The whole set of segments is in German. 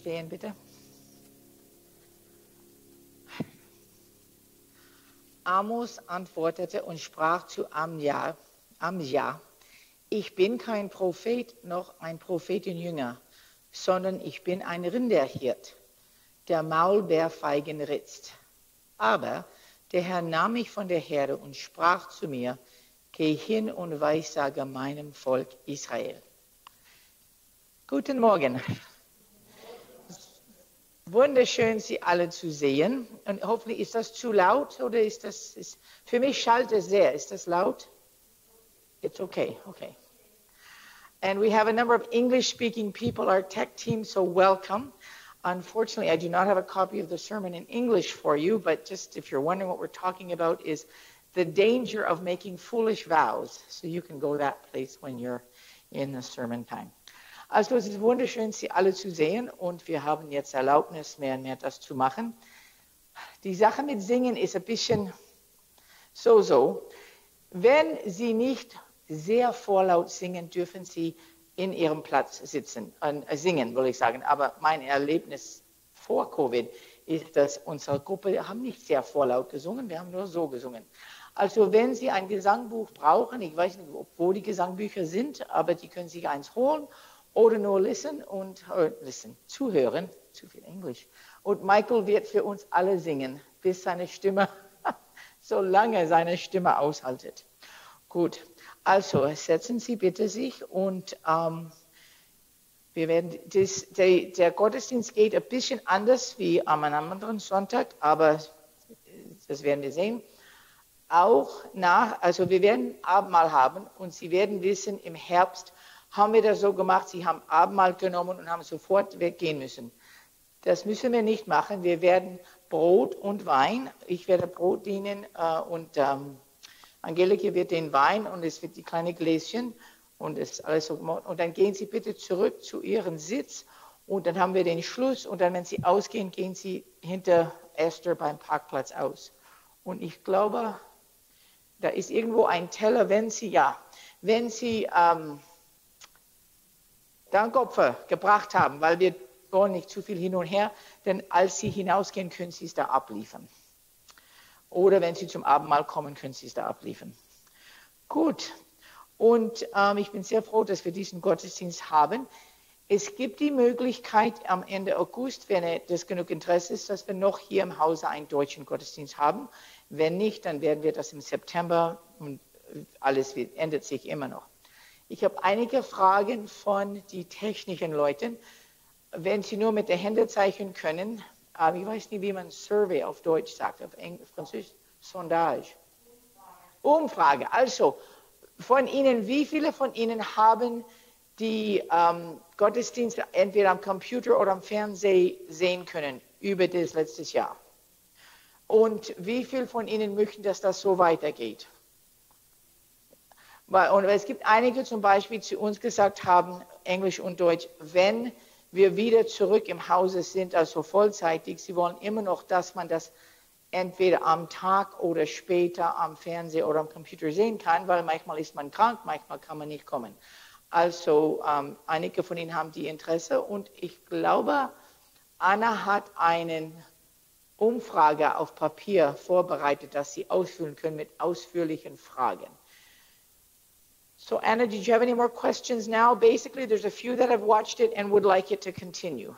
stehen, bitte? Amos antwortete und sprach zu Amja, ich bin kein Prophet noch ein Prophetenjünger, sondern ich bin ein Rinderhirt, der Maulbeerfeigen ritzt. Aber der Herr nahm mich von der Herde und sprach zu mir, geh hin und weissage meinem Volk Israel. Guten Morgen. Wunderschön, Sie alle zu sehen. Und hoffentlich ist das zu laut oder für mich schallt es sehr. Ist das laut? It's okay, okay. And we have a number of English-speaking people, our tech team, so welcome. Unfortunately, I do not have a copy of the sermon in English for you, but just if you're wondering what we're talking about is the danger of making foolish vows. So you can go that place when you're in the sermon time. Also es ist wunderschön, Sie alle zu sehen und wir haben jetzt Erlaubnis, mehr und mehr das zu machen. Die Sache mit Singen ist ein bisschen so. Wenn Sie nicht sehr vorlaut singen, dürfen Sie in Ihrem Platz sitzen, singen, will ich sagen. Aber mein Erlebnis vor Covid ist, dass unsere Gruppe haben nicht sehr vorlaut gesungen, wir haben nur so gesungen. Also wenn Sie ein Gesangbuch brauchen, ich weiß nicht, wo die Gesangbücher sind, aber die können sich eins holen oder nur zuhören, zu viel Englisch. Und Michael wird für uns alle singen, bis seine Stimme, solange seine Stimme aushaltet. Gut, also setzen Sie bitte sich und wir werden der Gottesdienst geht ein bisschen anders wie am anderen Sonntag, aber das werden wir sehen. Also wir werden Abendmahl haben und Sie werden wissen, im Herbst haben wir das so gemacht, Sie haben Abendmahl genommen und haben sofort weggehen müssen. Das müssen wir nicht machen. Wir werden Brot und Wein, ich werde Brot dienen und Angelika wird den Wein und es wird die kleine Gläschen und es ist alles so gemacht. Und dann gehen Sie bitte zurück zu Ihren Sitz und dann haben wir den Schluss und dann, wenn Sie ausgehen, gehen Sie hinter Esther beim Parkplatz aus. Und ich glaube, da ist irgendwo ein Teller, wenn Sie Dankopfer gebracht haben, weil wir wollen nicht zu viel hin und her, denn als Sie hinausgehen, können Sie es da abliefern. Oder wenn Sie zum Abendmahl kommen, können Sie es da abliefern. Gut, und ich bin sehr froh, dass wir diesen Gottesdienst haben. Es gibt die Möglichkeit am Ende August, wenn das genug Interesse ist, dass wir noch hier im Hause einen deutschen Gottesdienst haben. Wenn nicht, dann werden wir das im September und alles ändert sich immer noch. Ich habe einige Fragen von den technischen Leuten. Wenn Sie nur mit den Händen zeichnen können, ich weiß nicht, wie man Survey auf Deutsch sagt, auf Französisch, Sondage. Umfrage. Also, von Ihnen, wie viele von Ihnen haben die Gottesdienste entweder am Computer oder am Fernsehen sehen können über das letzte Jahr? Und wie viele von Ihnen möchten, dass das so weitergeht? Und es gibt einige zum Beispiel, die zu uns gesagt haben, Englisch und Deutsch, wenn wir wieder zurück im Hause sind, also vollzeitig, sie wollen immer noch, dass man das entweder am Tag oder später am Fernseher oder am Computer sehen kann, weil manchmal ist man krank, manchmal kann man nicht kommen. Also einige von Ihnen haben die Interesse und ich glaube, Anna hat eine Umfrage auf Papier vorbereitet, dass Sie ausfüllen können mit ausführlichen Fragen. So Anna, did you have any more questions now? Basically, there's a few that have watched it and would like it to continue.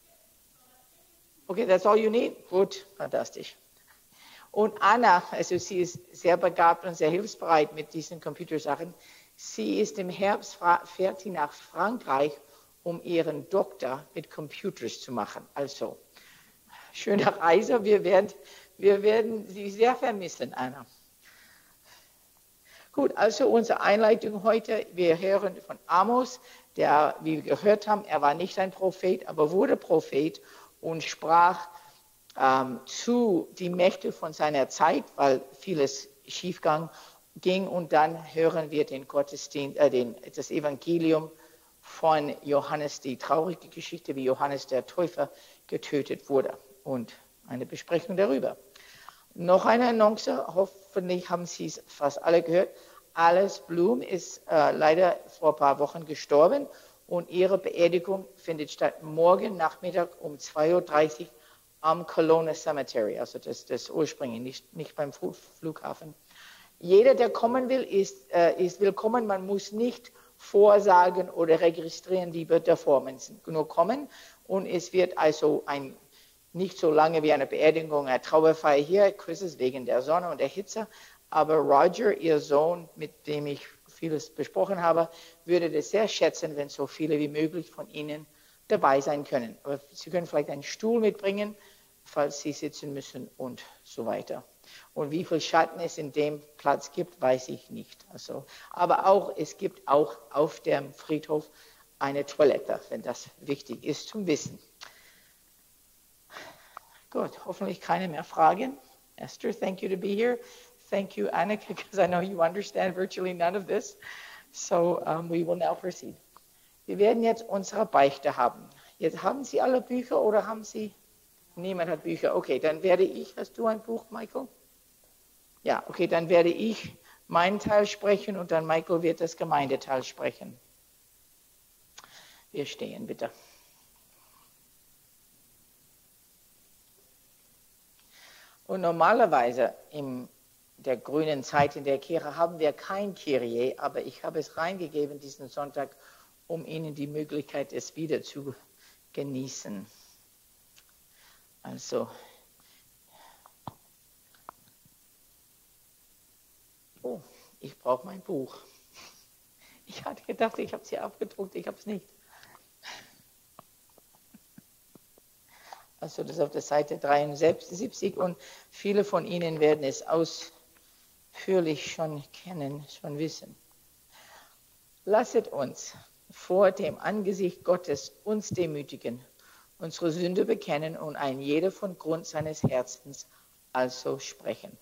Okay, that's all you need? Gut, fantastisch. Und Anna, also sie ist sehr begabt und sehr hilfsbereit mit diesen Computersachen. Sie ist im Herbst, fährt sie nach Frankreich, um ihren Doktor mit Computers zu machen. Also, schöne Reise. Wir werden Sie sehr vermissen, Anna. Gut, also unsere Einleitung heute. Wir hören von Amos, der, wie wir gehört haben, er war nicht ein Prophet, aber wurde Prophet und sprach zu die Mächte von seiner Zeit, weil vieles schiefgang ging. Und dann hören wir den Gottesdienst, das Evangelium von Johannes, die traurige Geschichte, wie Johannes der Täufer getötet wurde und eine Besprechung darüber. Noch eine Annonce, hoffentlich haben Sie es fast alle gehört. Alice Bloom ist leider vor ein paar Wochen gestorben und ihre Beerdigung findet statt morgen Nachmittag um 2:30 Uhr am Kelowna Cemetery, also das ursprünglich, nicht beim Flughafen. Jeder, der kommen will, ist willkommen. Man muss nicht vorsagen oder registrieren, die wird davor. Man muss nur kommen und es wird also nicht so lange wie eine Beerdigung, eine Trauerfeier hier. Chris ist wegen der Sonne und der Hitze, aber Roger, ihr Sohn, mit dem ich vieles besprochen habe, würde das sehr schätzen, wenn so viele wie möglich von Ihnen dabei sein können. Aber Sie können vielleicht einen Stuhl mitbringen, falls Sie sitzen müssen und so weiter. Und wie viel Schatten es in dem Platz gibt, weiß ich nicht. Also, aber es gibt auch auf dem Friedhof eine Toilette, wenn das wichtig ist zum Wissen. Gut, hoffentlich keine mehr Fragen. Esther, thank you to be here. Thank you, Annika, because I know you understand virtually none of this. So we will now proceed. Wir werden jetzt unsere Beichte haben. Jetzt haben Sie alle Bücher oder haben Sie... Niemand hat Bücher. Okay, dann werde ich... Hast du ein Buch, Michael? Ja, okay, dann werde ich meinen Teil sprechen und dann Michael wird das Gemeindeteil sprechen. Wir stehen, bitte. Und normalerweise in der grünen Zeit in der Kirche haben wir kein Kyrie, aber ich habe es reingegeben diesen Sonntag, um Ihnen die Möglichkeit, es wieder zu genießen. Also, oh, ich brauche mein Buch. Ich hatte gedacht, ich habe es hier abgedruckt, ich habe es nicht. Also das ist auf der Seite 73 und viele von Ihnen werden es ausführlich schon kennen, schon wissen. Lasset uns vor dem Angesicht Gottes uns demütigen, unsere Sünde bekennen und ein jeder von Grund seines Herzens also sprechen.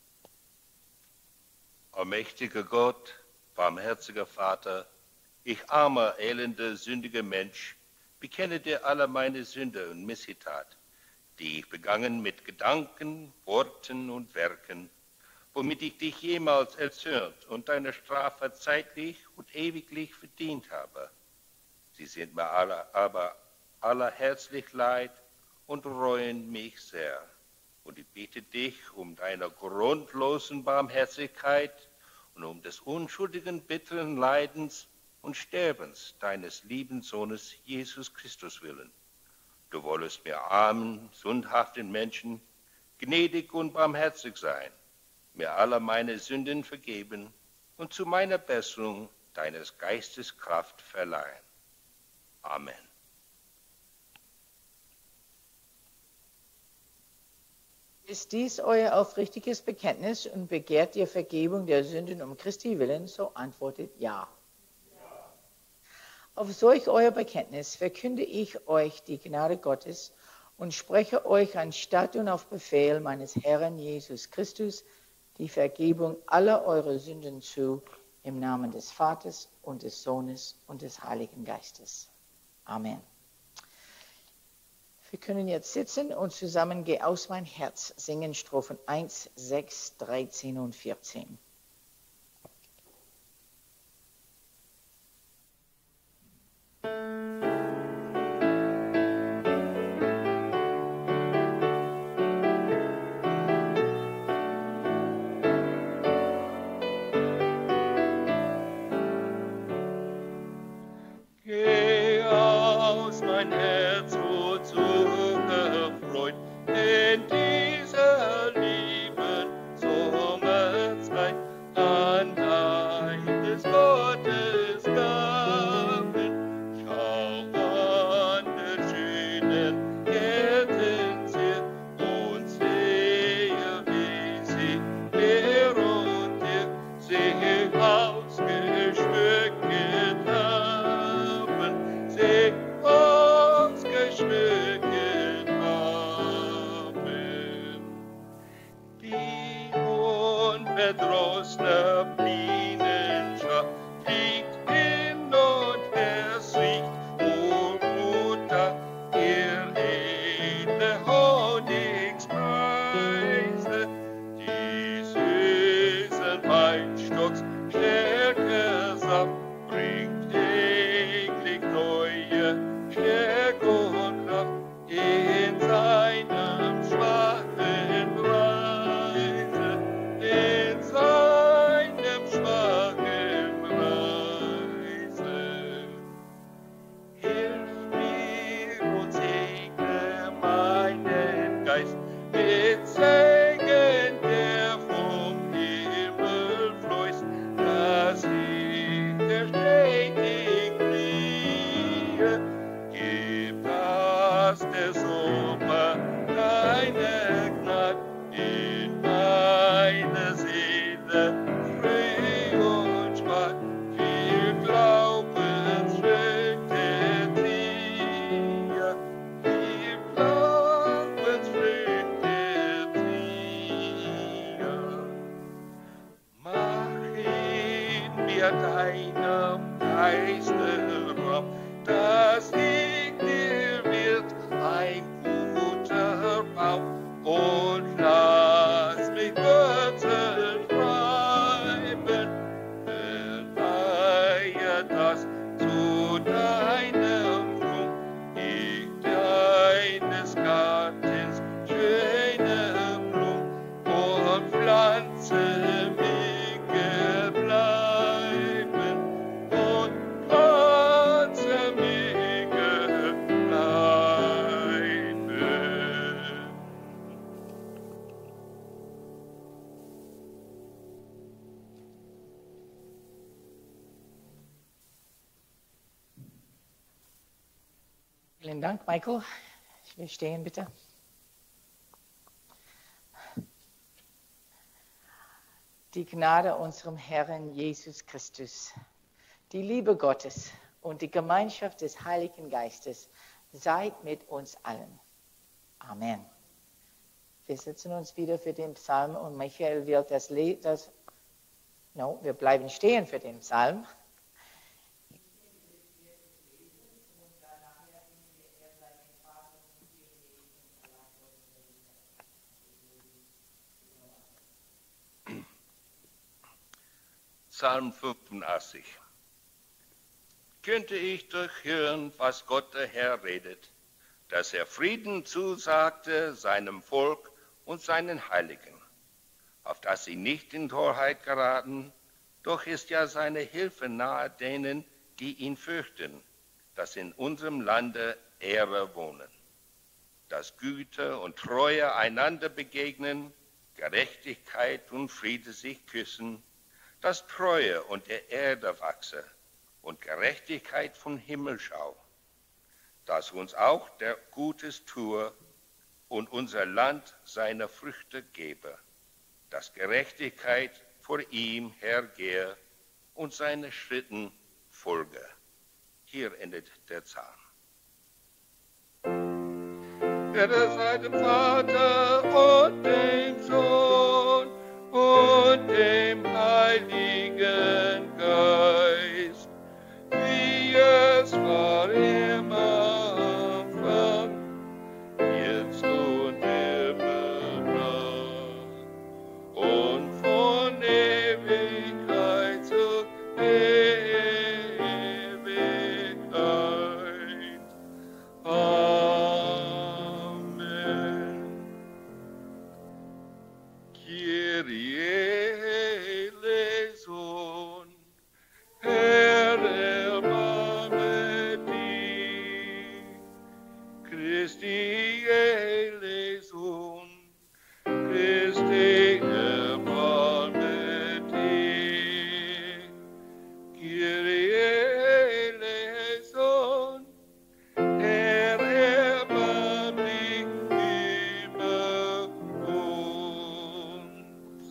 Allmächtiger Gott, barmherziger Vater, ich armer, elender, sündiger Mensch, bekenne dir alle meine Sünde und Missetat, die ich begangen mit Gedanken, Worten und Werken, womit ich dich jemals erzürnt und deine Strafe zeitlich und ewiglich verdient habe. Sie sind mir aber aller herzlich leid und reuen mich sehr. Und ich bitte dich um deiner grundlosen Barmherzigkeit und um des unschuldigen, bitteren Leidens und Sterbens deines lieben Sohnes Jesus Christus willen. Du wollest mir armen, sündhaften Menschen gnädig und barmherzig sein, mir alle meine Sünden vergeben und zu meiner Besserung deines Geistes Kraft verleihen. Amen. Ist dies euer aufrichtiges Bekenntnis und begehrt ihr Vergebung der Sünden um Christi willen, so antwortet ja. Auf solch euer Bekenntnis verkünde ich euch die Gnade Gottes und spreche euch anstatt und auf Befehl meines Herrn Jesus Christus die Vergebung aller eurer Sünden zu, im Namen des Vaters und des Sohnes und des Heiligen Geistes. Amen. Wir können jetzt sitzen und zusammen Geh aus mein Herz singen, Strophen 1, 6, 13 und 14. Stärke samt bringt täglich wir deinem Geiste Raum, dass ich dir wird ein guter Baum und lass mich Wurzeln treiben, beleihe das zu deinem Ruhm, ich deines Gartens schöne Blum und pflanze mich bleiben und pflanze mich bleiben. Vielen Dank, Michael. Ich will stehen, bitte. Die Gnade unserem Herrn Jesus Christus, die Liebe Gottes und die Gemeinschaft des Heiligen Geistes sei mit uns allen. Amen. Wir setzen uns wieder für den Psalm und Michael wird wir bleiben stehen für den Psalm. Psalm 85. Könnte ich durchhören, was Gott der Herr redet, dass er Frieden zusagte seinem Volk und seinen Heiligen, auf dass sie nicht in Torheit geraten, doch ist ja seine Hilfe nahe denen, die ihn fürchten, dass in unserem Lande Ehre wohnen, dass Güte und Treue einander begegnen, Gerechtigkeit und Friede sich küssen, dass Treue unter der Erde wachse und Gerechtigkeit vom Himmel schau, dass uns auch der Gutes tue und unser Land seine Früchte gebe, dass Gerechtigkeit vor ihm hergehe und seine Schritten folge. Hier endet der Psalm. Ehre sei dem Vater und dem Sohn und dem Heiligen Geist, wie es war im Anfang, jetzt und immer und von Ewigkeit zu Ewigkeit. Amen. Kyrie eleison, Herr erbarme dich. Christi eleison, Christi erbarme dich. Kyrie eleison, Herr erbarme dich über uns.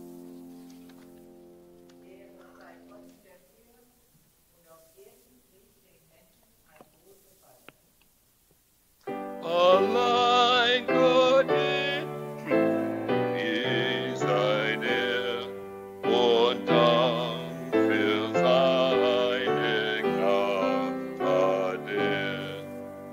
Allein Gott ist ein Herr und Dank für seine Gnade.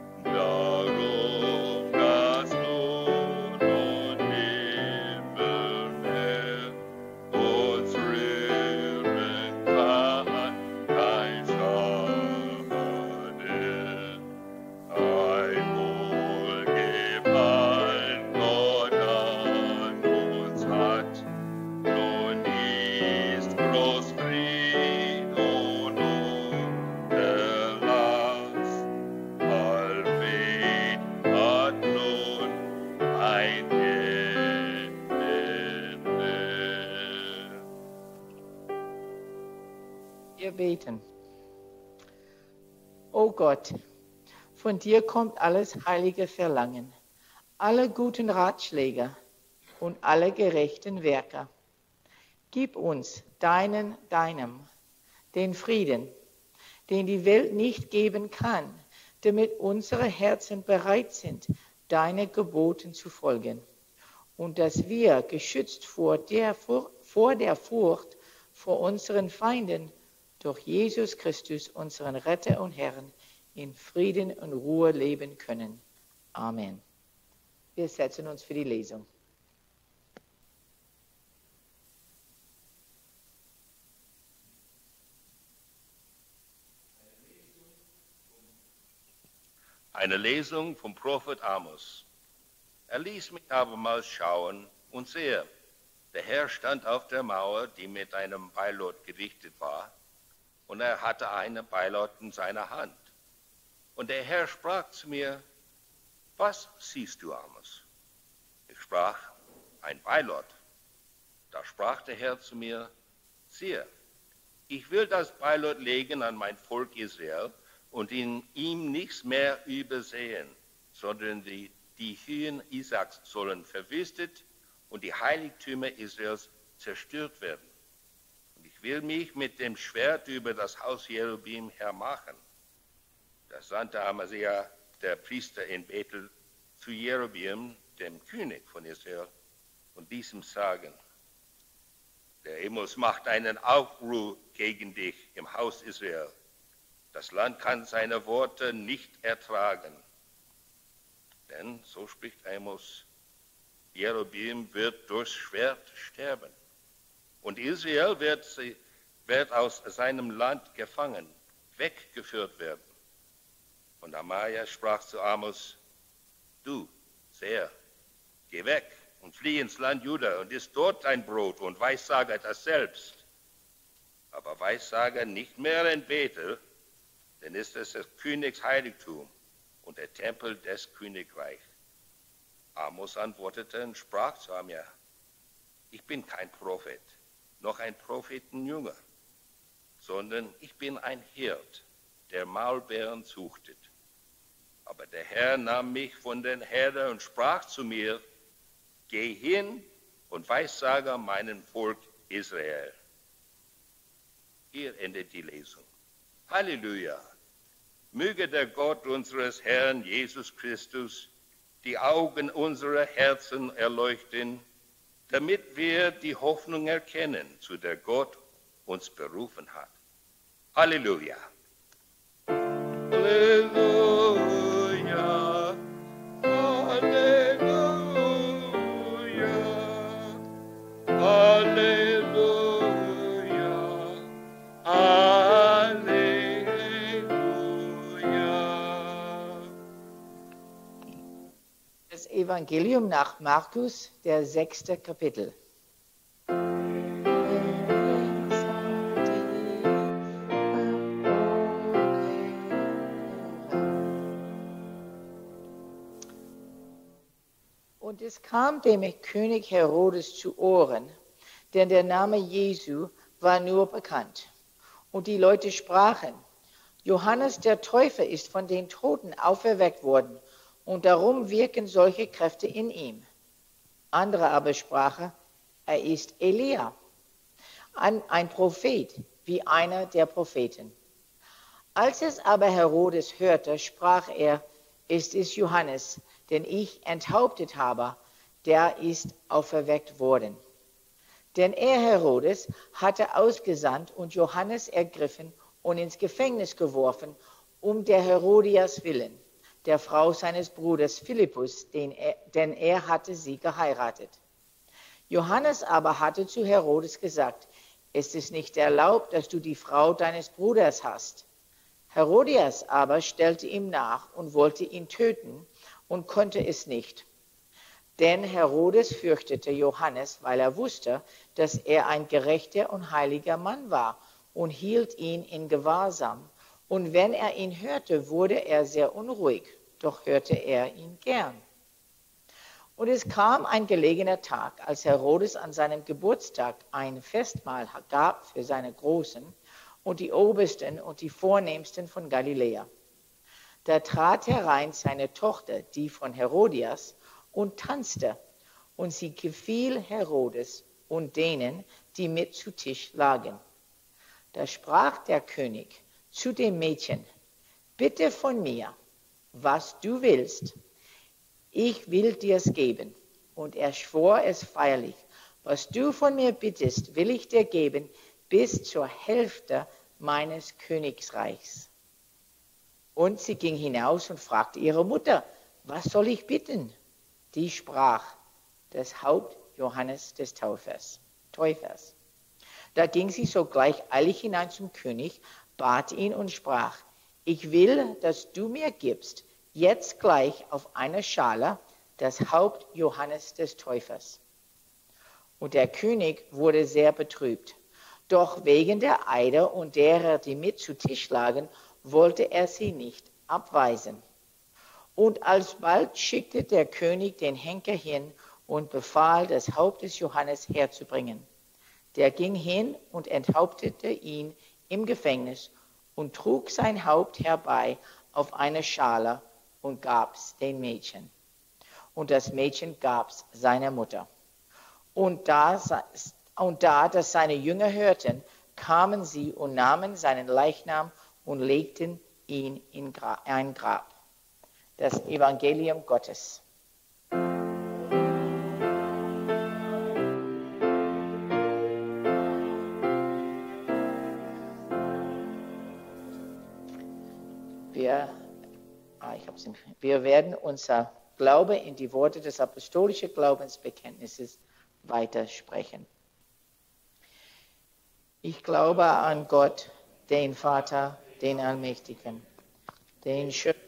Darum das Lohn und Himmelmeer uns rühren kann, kein Schade. Ein Wohlgefallen Gott an uns hat, nun ist groß Fried und Unterlass. Allweg hat nun ein Ende. Wir beten. O Gott, von dir kommt alles heilige Verlangen, alle guten Ratschläge und alle gerechten Werke. Gib uns deinem, den Frieden, den die Welt nicht geben kann, damit unsere Herzen bereit sind, deine Geboten zu folgen und dass wir, geschützt vor der Furcht vor unseren Feinden, durch Jesus Christus, unseren Retter und Herrn, in Frieden und Ruhe leben können. Amen. Wir setzen uns für die Lesung. Eine Lesung vom Prophet Amos. Er ließ mich abermals schauen und sehe, der Herr stand auf der Mauer, die mit einem Beilot gedichtet war, und er hatte einen Beilot in seiner Hand. Und der Herr sprach zu mir, was siehst du, Amos? Ich sprach, ein Beilot. Da sprach der Herr zu mir, siehe, ich will das Beilot legen an mein Volk Israel und in ihm nichts mehr übersehen, sondern die Hühen Isaaks sollen verwüstet und die Heiligtümer Israels zerstört werden. Und ich will mich mit dem Schwert über das Haus Jerobeam hermachen. Da sandte Amasia, der Priester in Bethel, zu Jerobeam, dem König von Israel, und diesem sagen, der Amos macht einen Aufruhr gegen dich im Haus Israel. Das Land kann seine Worte nicht ertragen. Denn, so spricht Amos, Jerobeam wird durchs Schwert sterben. Und Israel wird aus seinem Land gefangen, weggeführt werden. Und Amaja sprach zu Amos, du, Seher, geh weg und flieh ins Land Juda und iss dort dein Brot und weissage das selbst. Aber weissage nicht mehr in Bethel, denn ist es des Königs Heiligtum und der Tempel des Königreichs. Amos antwortete und sprach zu mir, ich bin kein Prophet, noch ein Prophetenjünger, sondern ich bin ein Hirt, der Maulbeeren züchtet. Aber der Herr nahm mich von den Herdern und sprach zu mir, geh hin und weissage meinem Volk Israel. Hier endet die Lesung. Halleluja! Möge der Gott unseres Herrn Jesus Christus die Augen unserer Herzen erleuchten, damit wir die Hoffnung erkennen, zu der Gott uns berufen hat. Halleluja! Halleluja! Halleluja! Halleluja! Halleluja! Das Evangelium nach Markus, der 6. Kapitel. Und es kam dem König Herodes zu Ohren, denn der Name Jesu war nur bekannt. Und die Leute sprachen, Johannes der Täufer ist von den Toten auferweckt worden, und darum wirken solche Kräfte in ihm. Andere aber sprachen, er ist Elia, ein Prophet, wie einer der Propheten. Als es aber Herodes hörte, sprach er, es ist Johannes, den ich enthauptet habe, der ist auferweckt worden. Denn er, Herodes, hatte ausgesandt und Johannes ergriffen und ins Gefängnis geworfen, um der Herodias willen, der Frau seines Bruders Philippus, denn er hatte sie geheiratet. Johannes aber hatte zu Herodes gesagt, es ist nicht erlaubt, dass du die Frau deines Bruders hast. Herodias aber stellte ihm nach und wollte ihn töten und konnte es nicht. Denn Herodes fürchtete Johannes, weil er wusste, dass er ein gerechter und heiliger Mann war und hielt ihn in Gewahrsam. Und wenn er ihn hörte, wurde er sehr unruhig, doch hörte er ihn gern. Und es kam ein gelegener Tag, als Herodes an seinem Geburtstag ein Festmahl gab für seine Großen und die Obersten und die Vornehmsten von Galiläa. Da trat herein seine Tochter, die von Herodias, und tanzte, und sie gefiel Herodes und denen, die mit zu Tisch lagen. Da sprach der König zu dem Mädchen, bitte von mir, was du willst, ich will dir's geben. Und er schwor es feierlich, was du von mir bittest, will ich dir geben, bis zur Hälfte meines Königsreichs. Und sie ging hinaus und fragte ihre Mutter, was soll ich bitten? Die sprach, das Haupt Johannes des Täufers. Da ging sie sogleich eilig hinein zum König, bat ihn und sprach, ich will, dass du mir gibst, jetzt gleich auf einer Schale, das Haupt Johannes des Täufers. Und der König wurde sehr betrübt. Doch wegen der Eider und derer, die mit zu Tisch lagen, wollte er sie nicht abweisen. Und alsbald schickte der König den Henker hin und befahl, das Haupt des Johannes herzubringen. Der ging hin und enthauptete ihn im Gefängnis und trug sein Haupt herbei auf eine Schale und gab's den Mädchen. Und das Mädchen gab's seiner Mutter. Und da das seine Jünger hörten, kamen sie und nahmen seinen Leichnam und legten ihn in ein Grab. Das Evangelium Gottes. Wir werden unser Glaube in die Worte des apostolischen Glaubensbekenntnisses weitersprechen. Ich glaube an Gott, den Vater, den Allmächtigen, den Schöpfer.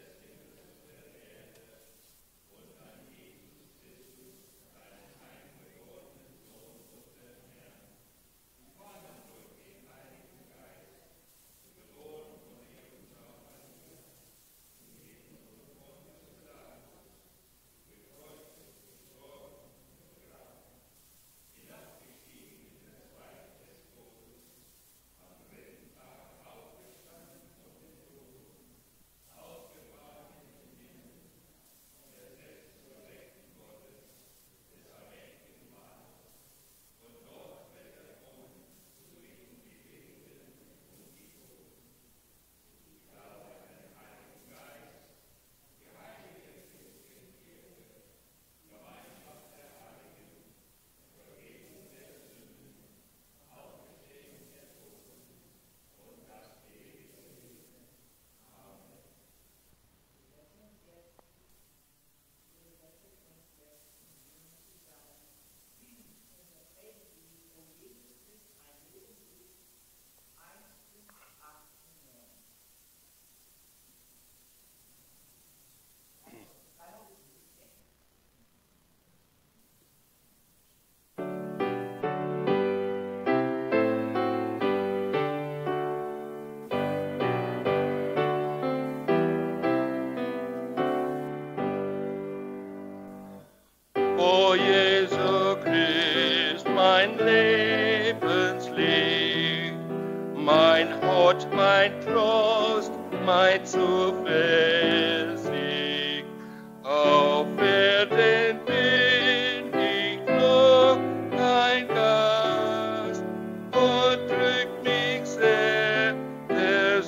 O Jesu Christ, mein Lebenslicht, mein Hort, mein Trost, mein Zuversicht. Auf Erden bin ich nur dein Gast und drückt mich sehr der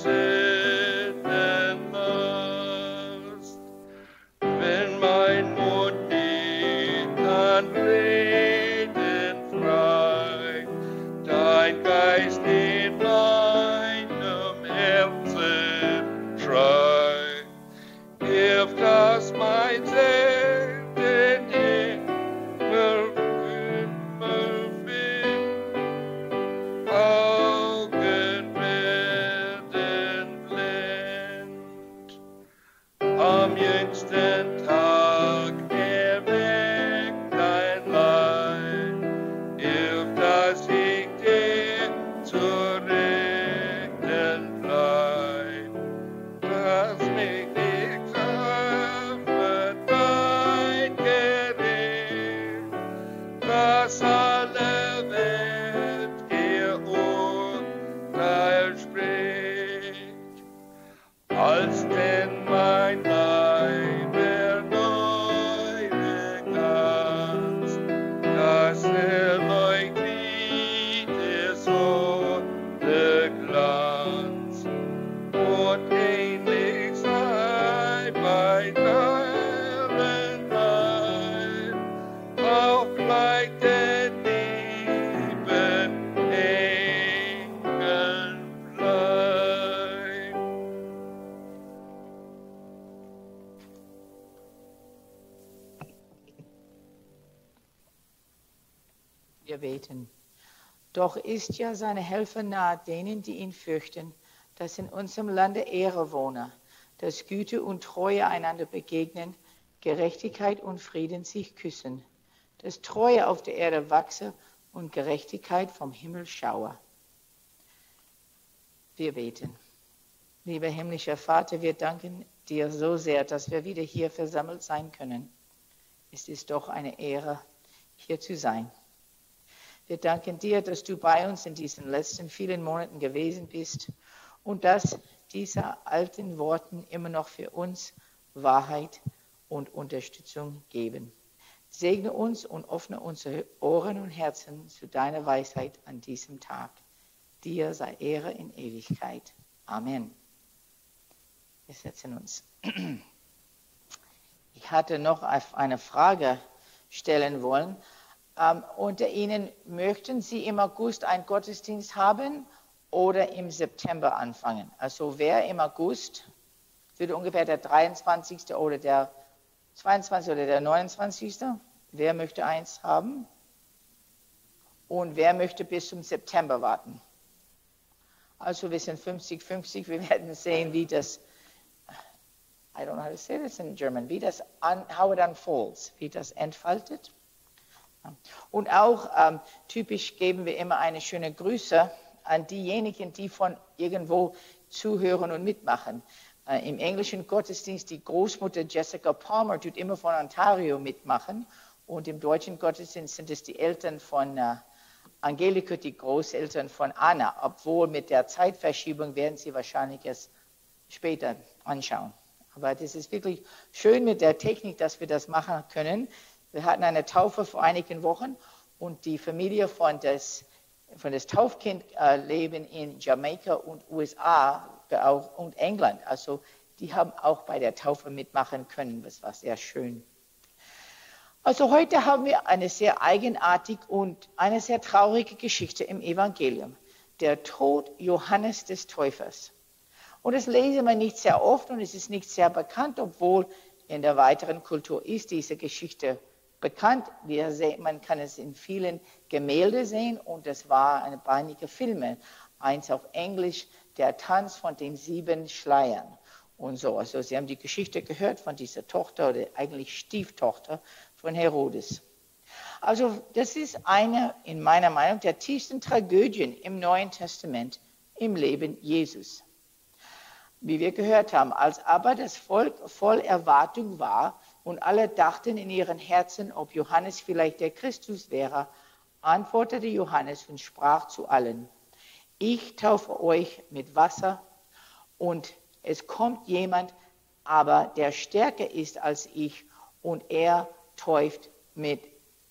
Sündenlast. Wenn mein Mund reden frei, dein Geist in meinem Herzen schreit. Hilf, dass mein Sehnen immer findet, Augen werden blind. Am jüngsten Tag erweckt dein Leid, hilf, dass ich dir zur Rechten bleib, dass mich nicht öffnet dein Gericht, dass alle Welt ihr Urteil spricht. Als denn mein Leib erneuere ganz, das erleuchtet der Sonne Glanz und ähnlich sei bei deinem Leib, auch gleich denn Wir beten. Doch ist ja seine Hilfe nahe denen, die ihn fürchten, dass in unserem Lande Ehre wohne, dass Güte und Treue einander begegnen, Gerechtigkeit und Frieden sich küssen, dass Treue auf der Erde wachse und Gerechtigkeit vom Himmel schaue. Wir beten. Lieber himmlischer Vater, wir danken dir so sehr, dass wir wieder hier versammelt sein können. Es ist doch eine Ehre, hier zu sein. Wir danken dir, dass du bei uns in diesen letzten vielen Monaten gewesen bist und dass diese alten Worte immer noch für uns Wahrheit und Unterstützung geben. Segne uns und öffne unsere Ohren und Herzen zu deiner Weisheit an diesem Tag. Dir sei Ehre in Ewigkeit. Amen. Wir setzen uns. Ich hatte noch eine Frage stellen wollen. Unter Ihnen, möchten Sie im August einen Gottesdienst haben oder im September anfangen? Also wer im August, würde ungefähr der 23. oder der 22. oder der 29. Wer möchte eins haben? Und wer möchte bis zum September warten? Also wir sind 50-50, wir werden sehen, wie das, I don't know how to say this in German, wie das, how it unfolds, wie das entfaltet. Und auch typisch geben wir immer eine schöne Grüße an diejenigen, die von irgendwo zuhören und mitmachen. Im englischen Gottesdienst, die Großmutter Jessica Palmer tut immer von Ontario mitmachen. Und im deutschen Gottesdienst sind es die Eltern von Angelika, die Großeltern von Anna. Obwohl mit der Zeitverschiebung werden Sie wahrscheinlich erst später anschauen. Aber das ist wirklich schön mit der Technik, dass wir das machen können. Wir hatten eine Taufe vor einigen Wochen und die Familie von das Taufkind leben in Jamaika und USA und England. Also die haben auch bei der Taufe mitmachen können. Das war sehr schön. Also heute haben wir eine sehr eigenartige und eine sehr traurige Geschichte im Evangelium. Der Tod Johannes des Täufers. Und das lesen wir nicht sehr oft und es ist nicht sehr bekannt, obwohl in der weiteren Kultur ist diese Geschichte bekannt. Man kann es in vielen Gemälden sehen und es war einige Filme. Eins auf Englisch, der Tanz von den 7 Schleiern und so. Also Sie haben die Geschichte gehört von dieser Tochter oder eigentlich Stieftochter von Herodes. Also das ist eine, in meiner Meinung, der tiefsten Tragödien im Neuen Testament im Leben Jesus. Wie wir gehört haben, als aber das Volk voll Erwartung war und alle dachten in ihren Herzen, ob Johannes vielleicht der Christus wäre, antwortete Johannes und sprach zu allen: Ich taufe euch mit Wasser und es kommt jemand, aber der stärker ist als ich und er täuft mit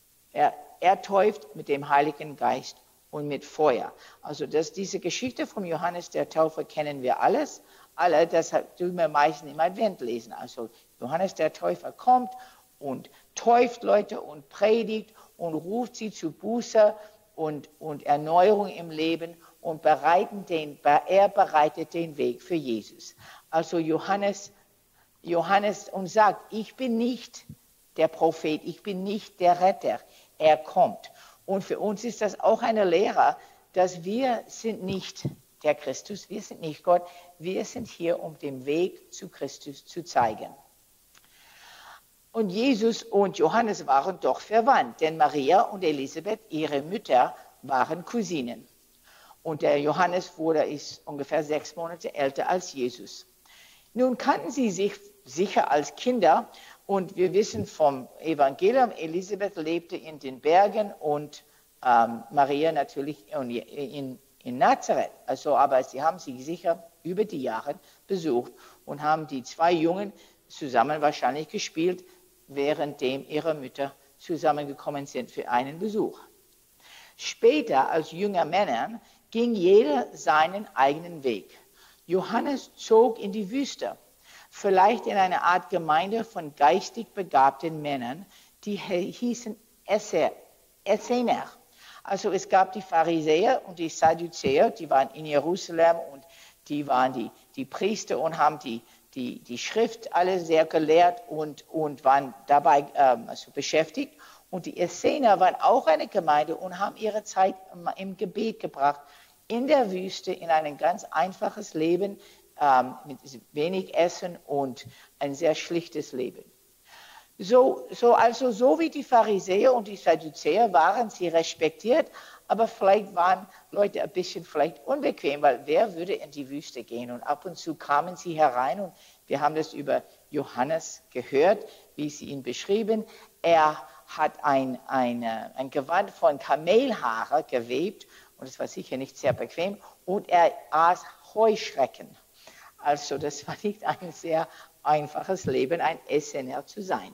dem Heiligen Geist und mit Feuer. Also diese Geschichte vom Johannes der Täufer kennen wir alle, deshalb tun wir meistens im Advent lesen. Also Johannes der Täufer kommt und täuft Leute und predigt und ruft sie zu Buße und Erneuerung im Leben und er bereitet den Weg für Jesus. Also Johannes und sagt, ich bin nicht der Prophet, ich bin nicht der Retter, er kommt. Und für uns ist das auch eine Lehre, dass wir sind nicht der Christus, wir sind nicht Gott, wir sind hier, um den Weg zu Christus zu zeigen. Und Jesus und Johannes waren doch verwandt, denn Maria und Elisabeth, ihre Mütter, waren Cousinen. Und der Johannes ist ungefähr 6 Monate älter als Jesus. Nun kannten sie sich sicher als Kinder und wir wissen vom Evangelium, Elisabeth lebte in den Bergen und Maria natürlich in Nazareth. Also, aber sie haben sich sicher über die Jahre besucht und haben die 2 Jungen zusammen wahrscheinlich gespielt, währenddem ihre Mütter zusammengekommen sind für einen Besuch. Später, als junger Männer, ging jeder seinen eigenen Weg. Johannes zog in die Wüste, vielleicht in eine Art Gemeinde von geistig begabten Männern, die hießen Essener. Also es gab die Pharisäer und die Sadduzäer, die waren in Jerusalem und die waren die Priester und haben die Schrift alle sehr gelehrt und waren dabei beschäftigt. Und die Essener waren auch eine Gemeinde und haben ihre Zeit im Gebet gebracht, in der Wüste, in ein ganz einfaches Leben, mit wenig Essen und ein sehr schlichtes Leben. So wie die Pharisäer und die Sadduzäer waren sie respektiert, aber vielleicht waren Leute ein bisschen vielleicht unbequem, weil wer würde in die Wüste gehen? Und ab und zu kamen sie herein und wir haben das über Johannes gehört, wie sie ihn beschrieben. Er hat ein Gewand von Kamelhaare gewebt und das war sicher nicht sehr bequem und er aß Heuschrecken. Also das war nicht ein sehr einfaches Leben, ein Essener zu sein.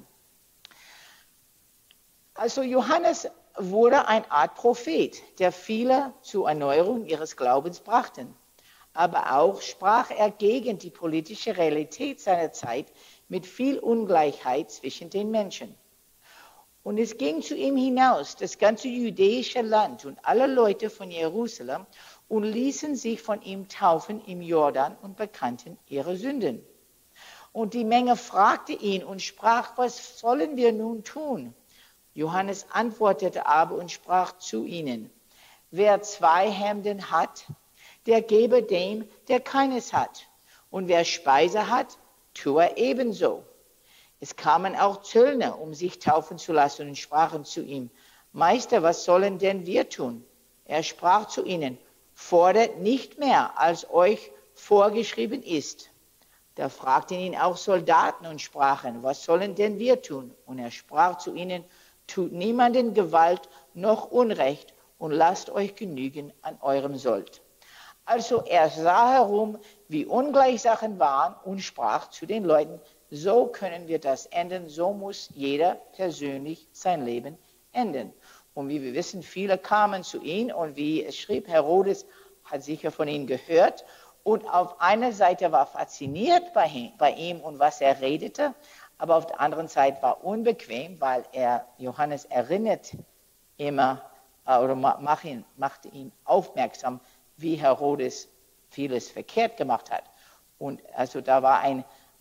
Also Johannes wurde eine Art Prophet, der viele zur Erneuerung ihres Glaubens brachten. Aber auch sprach er gegen die politische Realität seiner Zeit mit viel Ungleichheit zwischen den Menschen. Und es ging zu ihm hinaus, das ganze jüdische Land und alle Leute von Jerusalem, und ließen sich von ihm taufen im Jordan und bekannten ihre Sünden. Und die Menge fragte ihn und sprach, was sollen wir nun tun? Johannes antwortete aber und sprach zu ihnen, wer 2 Hemden hat, der gebe dem, der keines hat. Und wer Speise hat, tue er ebenso. Es kamen auch Zöllner, um sich taufen zu lassen, und sprachen zu ihm, Meister, was sollen denn wir tun? Er sprach zu ihnen, fordert nicht mehr, als euch vorgeschrieben ist. Da fragten ihn auch Soldaten und sprachen, was sollen denn wir tun? Und er sprach zu ihnen, tut niemanden Gewalt noch Unrecht und lasst euch genügen an eurem Sold. Also er sah herum, wie ungleich Sachen waren und sprach zu den Leuten, so können wir das enden, so muss jeder persönlich sein Leben enden. Und wie wir wissen, viele kamen zu ihm und wie es schrieb, Herodes hat sicher von ihm gehört und auf einer Seite war fasziniert bei ihm und was er redete, aber auf der anderen Seite war unbequem, weil Johannes erinnert immer oder machte ihn aufmerksam, wie Herodes vieles verkehrt gemacht hat. Und also da war ein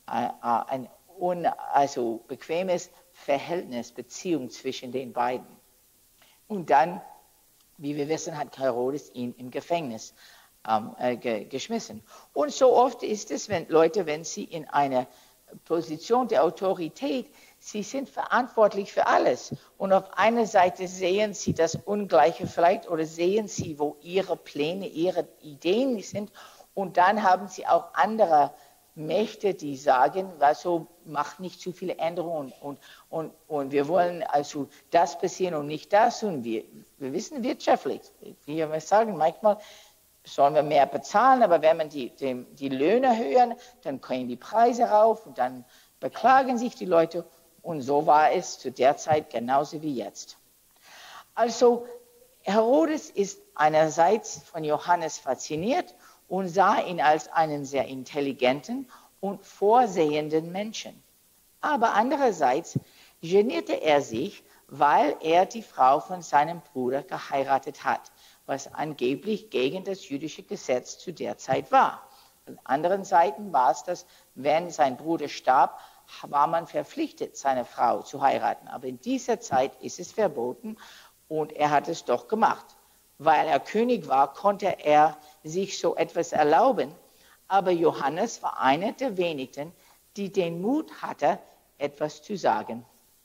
bequemes Verhältnis, Beziehung zwischen den beiden. Und dann, wie wir wissen, hat Herodes ihn im Gefängnis geschmissen. Und so oft ist es, wenn sie in einer Position der Autorität, sie sind verantwortlich für alles. Und auf einer Seite sehen sie das Ungleiche vielleicht oder sehen sie, wo ihre Pläne, ihre Ideen sind. Und dann haben sie auch andere Mächte, die sagen, also macht nicht zu viele Änderungen und wir wollen also das passieren und nicht das. Und wir wissen wirtschaftlich, wie wir sagen, manchmal sollen wir mehr bezahlen, aber wenn man die Löhne erhöhen, dann gehen die Preise rauf und dann beklagen sich die Leute. Und so war es zu der Zeit genauso wie jetzt. Also Herodes ist einerseits von Johannes fasziniert und sah ihn als einen sehr intelligenten und vorsehenden Menschen. Aber andererseits genierte er sich, weil er die Frau von seinem Bruder geheiratet hat, was angeblich gegen das jüdische Gesetz zu der Zeit war. An anderen Seiten war es das, wenn sein Bruder starb, war man verpflichtet, seine Frau zu heiraten. Aber in dieser Zeit ist es verboten und er hat es doch gemacht. Weil er König war, konnte er sich so etwas erlauben. Aber Johannes war einer der wenigen, die den Mut hatte, etwas zu sagen.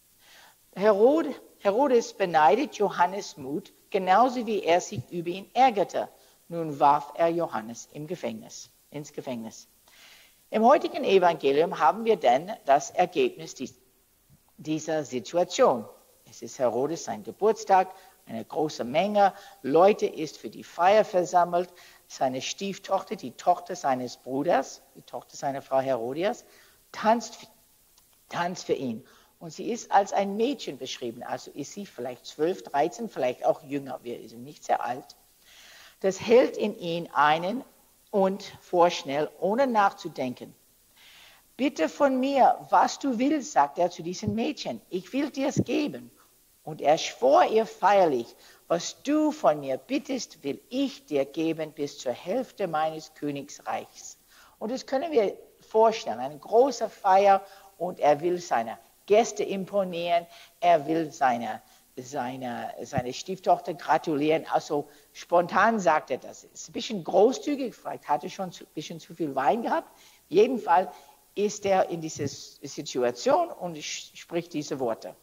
Herodes beneidet Johannes Mut, genauso wie er sich über ihn ärgerte. Nun warf er Johannes ins Gefängnis. Im heutigen Evangelium haben wir dann das Ergebnis dieser Situation. Es ist Herodes sein Geburtstag, eine große Menge Leute ist für die Feier versammelt. Seine Stieftochter, die Tochter seines Bruders, die Tochter seiner Frau Herodias, tanzt für ihn. Und sie ist als ein Mädchen beschrieben, also ist sie vielleicht 12, 13, vielleicht auch jünger, wir sind nicht sehr alt. Das hält in ihn einen und vorschnell, ohne nachzudenken. Bitte von mir, was du willst, sagt er zu diesem Mädchen, ich will dir es geben. Und er schwor ihr feierlich, was du von mir bittest, will ich dir geben bis zur Hälfte meines Königsreichs. Und das können wir vorstellen, eine große Feier und er will seine Gäste imponieren, er will seine seine Stieftochter gratulieren. Also spontan sagt er das. Ist ein bisschen großzügig, vielleicht hatte schon ein bisschen zu viel Wein gehabt. Jedenfalls ist er in dieser Situation und spricht diese Worte.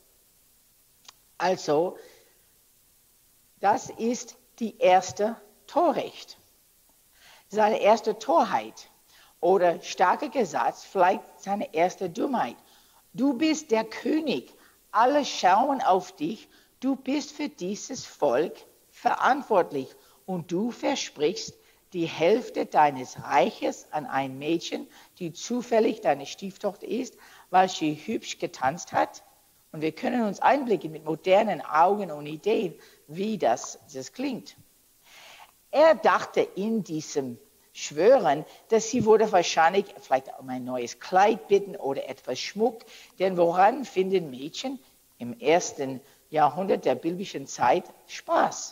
Also, das ist die erste Torheit. Seine erste Torheit oder starker Gesatz, vielleicht seine erste Dummheit. Du bist der König, alle schauen auf dich, du bist für dieses Volk verantwortlich und du versprichst die Hälfte deines Reiches an ein Mädchen, die zufällig deine Stieftochter ist, weil sie hübsch getanzt hat. Und wir können uns einblicken mit modernen Augen und Ideen, wie das klingt. Er dachte in diesem Schwören, dass sie würde wahrscheinlich vielleicht um ein neues Kleid bitten oder etwas Schmuck, denn woran finden Mädchen im ersten Jahrhundert der biblischen Zeit Spaß?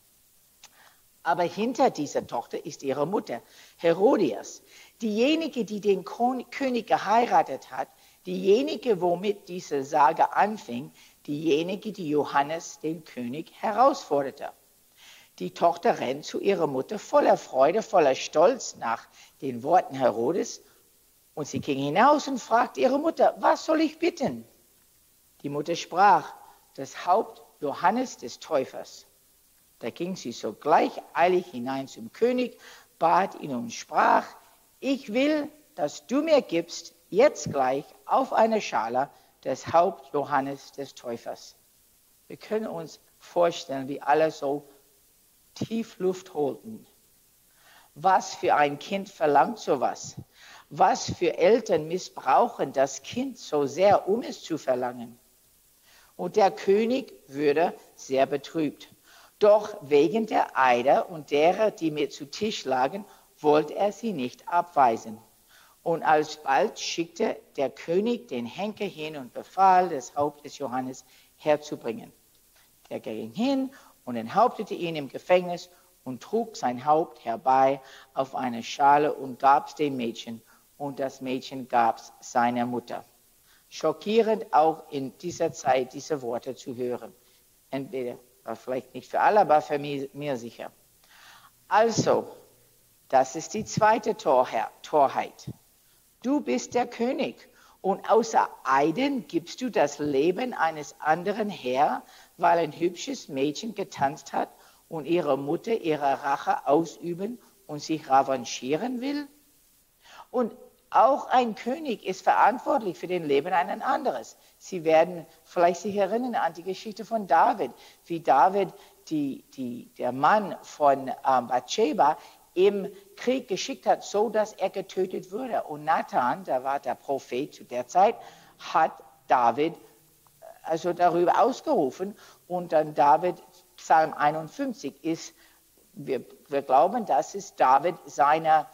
Aber hinter dieser Tochter ist ihre Mutter, Herodias, diejenige, die den König geheiratet hat, diejenige, womit diese Sage anfing, diejenige, die Johannes, den König, herausforderte. Die Tochter rennt zu ihrer Mutter voller Freude, voller Stolz nach den Worten Herodes. Und sie ging hinaus und fragte ihre Mutter, was soll ich bitten? Die Mutter sprach, das Haupt Johannes des Täufers. Da ging sie sogleich eilig hinein zum König, bat ihn und sprach, ich will, dass du mir gibst, jetzt gleich auf eine Schale das Haupt Johannes des Täufers. Wir können uns vorstellen, wie alle so tief Luft holten. Was für ein Kind verlangt sowas? Was für Eltern missbrauchen das Kind so sehr, um es zu verlangen? Und der König würde sehr betrübt. Doch wegen der Eider und derer, die mir zu Tisch lagen, wollte er sie nicht abweisen. Und alsbald schickte der König den Henker hin und befahl, das Haupt des Johannes herzubringen. Der ging hin und enthauptete ihn im Gefängnis und trug sein Haupt herbei auf eine Schale und gab es dem Mädchen. Und das Mädchen gab es seiner Mutter. Schockierend auch in dieser Zeit diese Worte zu hören. Entweder vielleicht nicht für alle, aber für mir sicher. Also, das ist die zweite Torheit. Du bist der König und außer Eiden gibst du das Leben eines anderen her, weil ein hübsches Mädchen getanzt hat und ihre Mutter ihre Rache ausüben und sich revanchieren will? Und auch ein König ist verantwortlich für den Leben eines anderen. Sie werden vielleicht sich erinnern an die Geschichte von David, wie David der Mann von Bathsheba im Krieg geschickt hat, so dass er getötet wurde. Und Nathan, der war der Prophet zu der Zeit, hat David also darüber ausgerufen. Und dann David, Psalm 51 ist, wir glauben, das ist David seine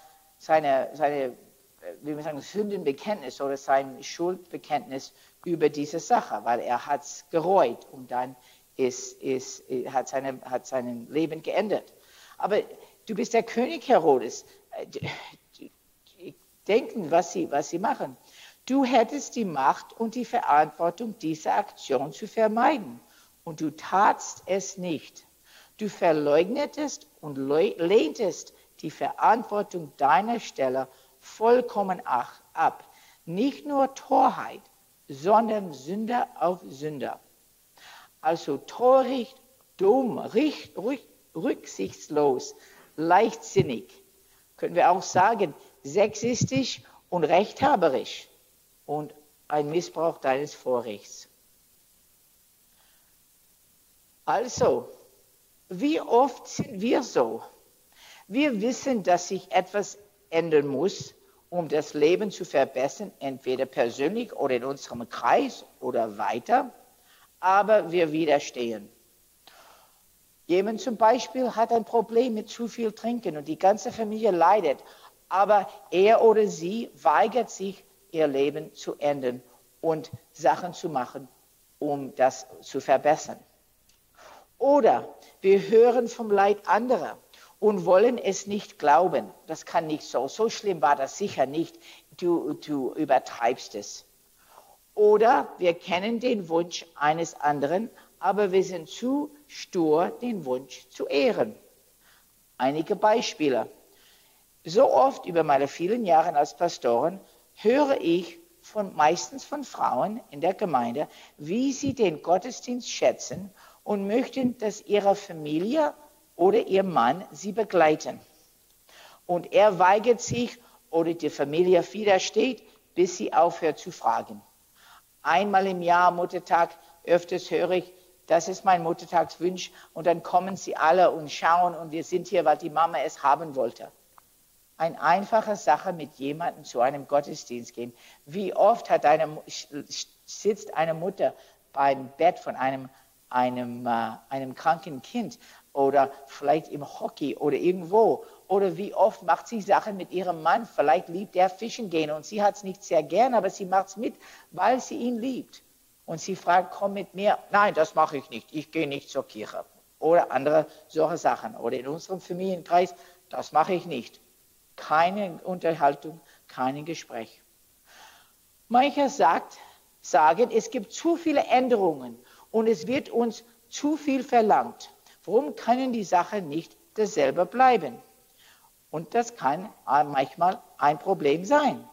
wie wir sagen, Sündenbekenntnis oder sein Schuldbekenntnis über diese Sache, weil er hat es gereut und dann hat sein Leben geändert. Aber du bist der König Herodes. Denken, was sie machen. Du hättest die Macht und die Verantwortung, diese Aktion zu vermeiden. Und du tatst es nicht. Du verleugnetest und lehntest die Verantwortung deiner Stelle vollkommen ab. Nicht nur Torheit, sondern Sünder auf Sünder. Also töricht, dumm, rücksichtslos, leichtsinnig. Können wir auch sagen, sexistisch und rechthaberisch und ein Missbrauch deines Vorrechts. Also, wie oft sind wir so? Wir wissen, dass sich etwas ändern muss, um das Leben zu verbessern, entweder persönlich oder in unserem Kreis oder weiter, aber wir widerstehen. Jemand zum Beispiel hat ein Problem mit zu viel Trinken und die ganze Familie leidet, aber er oder sie weigert sich, ihr Leben zu ändern und Sachen zu machen, um das zu verbessern. Oder wir hören vom Leid anderer und wollen es nicht glauben. Das kann nicht so. So schlimm war das sicher nicht. Du übertreibst es. Oder wir kennen den Wunsch eines anderen, aber wir sind zu stur, den Wunsch zu ehren. Einige Beispiele. So oft über meine vielen Jahre als Pastorin höre ich meistens von Frauen in der Gemeinde, wie sie den Gottesdienst schätzen und möchten, dass ihre Familie oder ihr Mann sie begleiten. Und er weigert sich oder die Familie widersteht, bis sie aufhört zu fragen. Einmal im Jahr Muttertag, öfters höre ich, das ist mein Muttertagswunsch und dann kommen sie alle und schauen und wir sind hier, weil die Mama es haben wollte. Eine einfache Sache, mit jemandem zu einem Gottesdienst gehen. Wie oft sitzt eine Mutter beim Bett von einem kranken Kind oder vielleicht im Hockey oder irgendwo. Oder wie oft macht sie Sachen mit ihrem Mann, vielleicht liebt er Fischen gehen und sie hat es nicht sehr gern, aber sie macht es mit, weil sie ihn liebt. Und sie fragt, komm mit mir. Nein, das mache ich nicht, ich gehe nicht zur Kirche. Oder andere solche Sachen. Oder in unserem Familienkreis, das mache ich nicht. Keine Unterhaltung, kein Gespräch. Manche sagen, es gibt zu viele Änderungen und es wird uns zu viel verlangt. Warum können die Sachen nicht dasselbe bleiben? Und das kann manchmal ein Problem sein.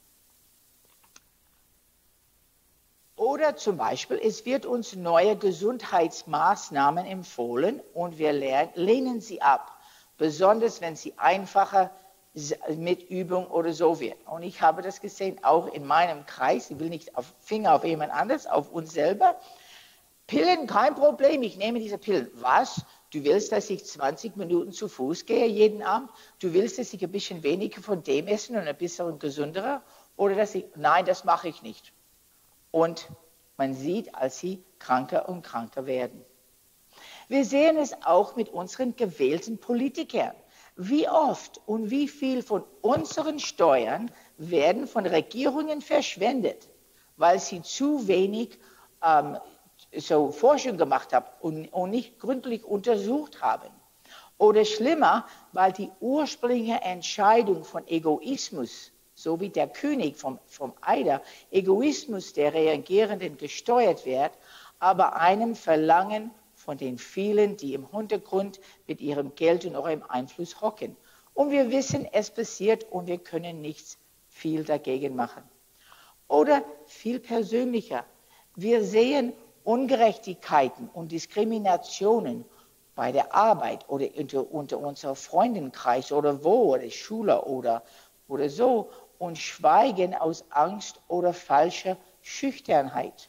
Oder zum Beispiel, es wird uns neue Gesundheitsmaßnahmen empfohlen und wir lehnen sie ab, besonders wenn sie einfacher mit Übung oder so wird. Und ich habe das gesehen, auch in meinem Kreis, ich will nicht Finger auf jemand anderes, auf uns selber. Pillen, kein Problem, ich nehme diese Pillen. Was? Du willst, dass ich 20 Minuten zu Fuß gehe jeden Abend? Du willst, dass ich ein bisschen weniger von dem essen und ein bisschen gesünderer? Oder dass ich, nein, das mache ich nicht. Und man sieht, als sie kranker und kranker werden. Wir sehen es auch mit unseren gewählten Politikern. Wie oft und wie viel von unseren Steuern werden von Regierungen verschwendet, weil sie zu wenig so Forschung gemacht haben und nicht gründlich untersucht haben. Oder schlimmer, weil die ursprüngliche Entscheidung von Egoismus, so wie der König vom Eider, Egoismus der Regierenden gesteuert wird, aber einem Verlangen von den vielen, die im Hintergrund mit ihrem Geld und eurem Einfluss hocken. Und wir wissen, es passiert und wir können nichts viel dagegen machen. Oder viel persönlicher, wir sehen Ungerechtigkeiten und Diskriminationen bei der Arbeit oder unter unserem Freundenkreis oder wo, oder Schule oder so und schweigen aus Angst oder falscher Schüchternheit.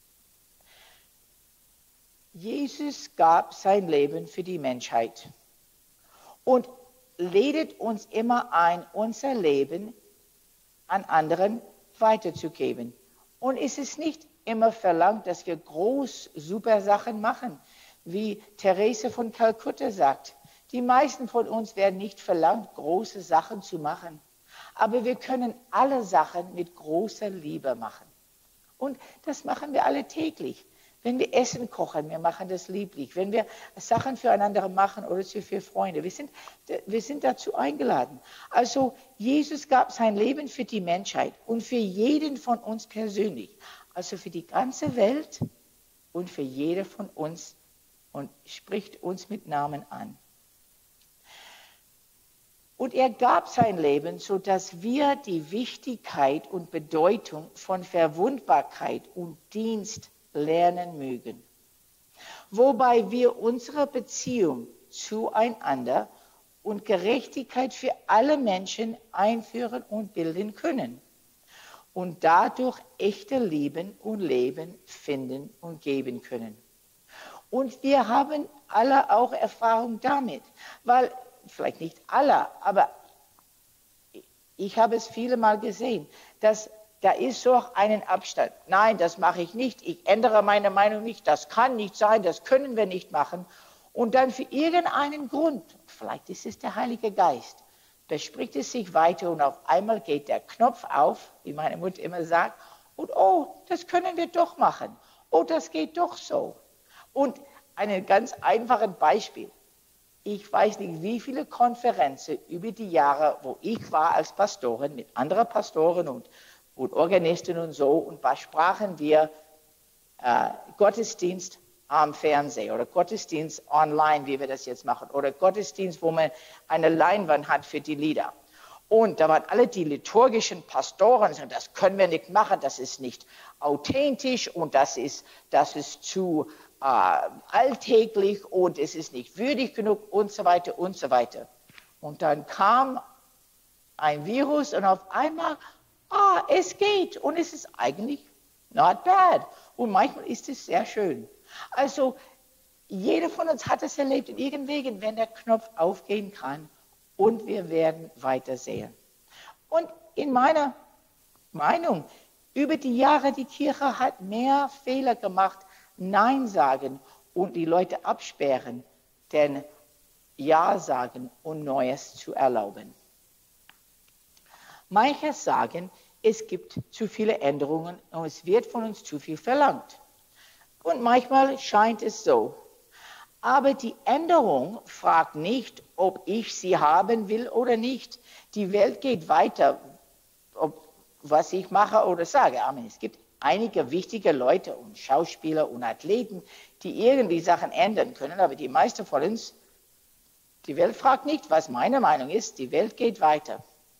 Jesus gab sein Leben für die Menschheit und lädt uns immer ein, unser Leben an anderen weiterzugeben. Und es ist nicht immer verlangt, dass wir super Sachen machen, wie Therese von Kalkutta sagt. Die meisten von uns werden nicht verlangt, große Sachen zu machen. Aber wir können alle Sachen mit großer Liebe machen. Und das machen wir alle täglich. Wenn wir Essen kochen, wir machen das lieblich. Wenn wir Sachen füreinander machen oder für Freunde, wir sind dazu eingeladen. Also Jesus gab sein Leben für die Menschheit und für jeden von uns persönlich. Also für die ganze Welt und für jede von uns und spricht uns mit Namen an. Und er gab sein Leben, sodass wir die Wichtigkeit und Bedeutung von Verwundbarkeit und Dienst lernen mögen. Wobei wir unsere Beziehung zueinander und Gerechtigkeit für alle Menschen einführen und bilden können. Und dadurch echte Liebe und Leben finden und geben können. Und wir haben alle auch Erfahrung damit, weil, vielleicht nicht alle, aber ich habe es viele Mal gesehen, dass da ist so einen Abstand. Nein, das mache ich nicht, ich ändere meine Meinung nicht, das kann nicht sein, das können wir nicht machen. Und dann für irgendeinen Grund, vielleicht ist es der Heilige Geist, bespricht es sich weiter und auf einmal geht der Knopf auf, wie meine Mutter immer sagt, und oh, das können wir doch machen. Oh, das geht doch so. Und ein ganz einfaches Beispiel. Ich weiß nicht, wie viele Konferenzen über die Jahre, wo ich war als Pastorin mit anderen Pastoren und Organisten und so, und da sprachen wir Gottesdienst am Fernseher oder Gottesdienst online, wie wir das jetzt machen, oder Gottesdienst, wo man eine Leinwand hat für die Lieder. Und da waren alle die liturgischen Pastoren, die sagten, das können wir nicht machen, das ist nicht authentisch und das ist zu alltäglich und es ist nicht würdig genug und so weiter und so weiter. Und dann kam ein Virus und auf einmal, es geht und es ist eigentlich not bad. Und manchmal ist es sehr schön. Also jeder von uns hat es erlebt in irgendwelchen, wenn der Knopf aufgehen kann und wir werden weitersehen. Und in meiner Meinung, über die Jahre, die Kirche hat mehr Fehler gemacht, Nein sagen und die Leute absperren, denn Ja sagen und Neues zu erlauben. Manche sagen, es gibt zu viele Änderungen und es wird von uns zu viel verlangt. Und manchmal scheint es so. Aber die Änderung fragt nicht, ob ich sie haben will oder nicht. Die Welt geht weiter, ob was ich mache oder sage. Amen. Es gibt einige wichtige Leute und Schauspieler und Athleten, die irgendwie Sachen ändern können, aber die meisten von uns, die Welt fragt nicht, was meine Meinung ist. Die Welt geht weiter.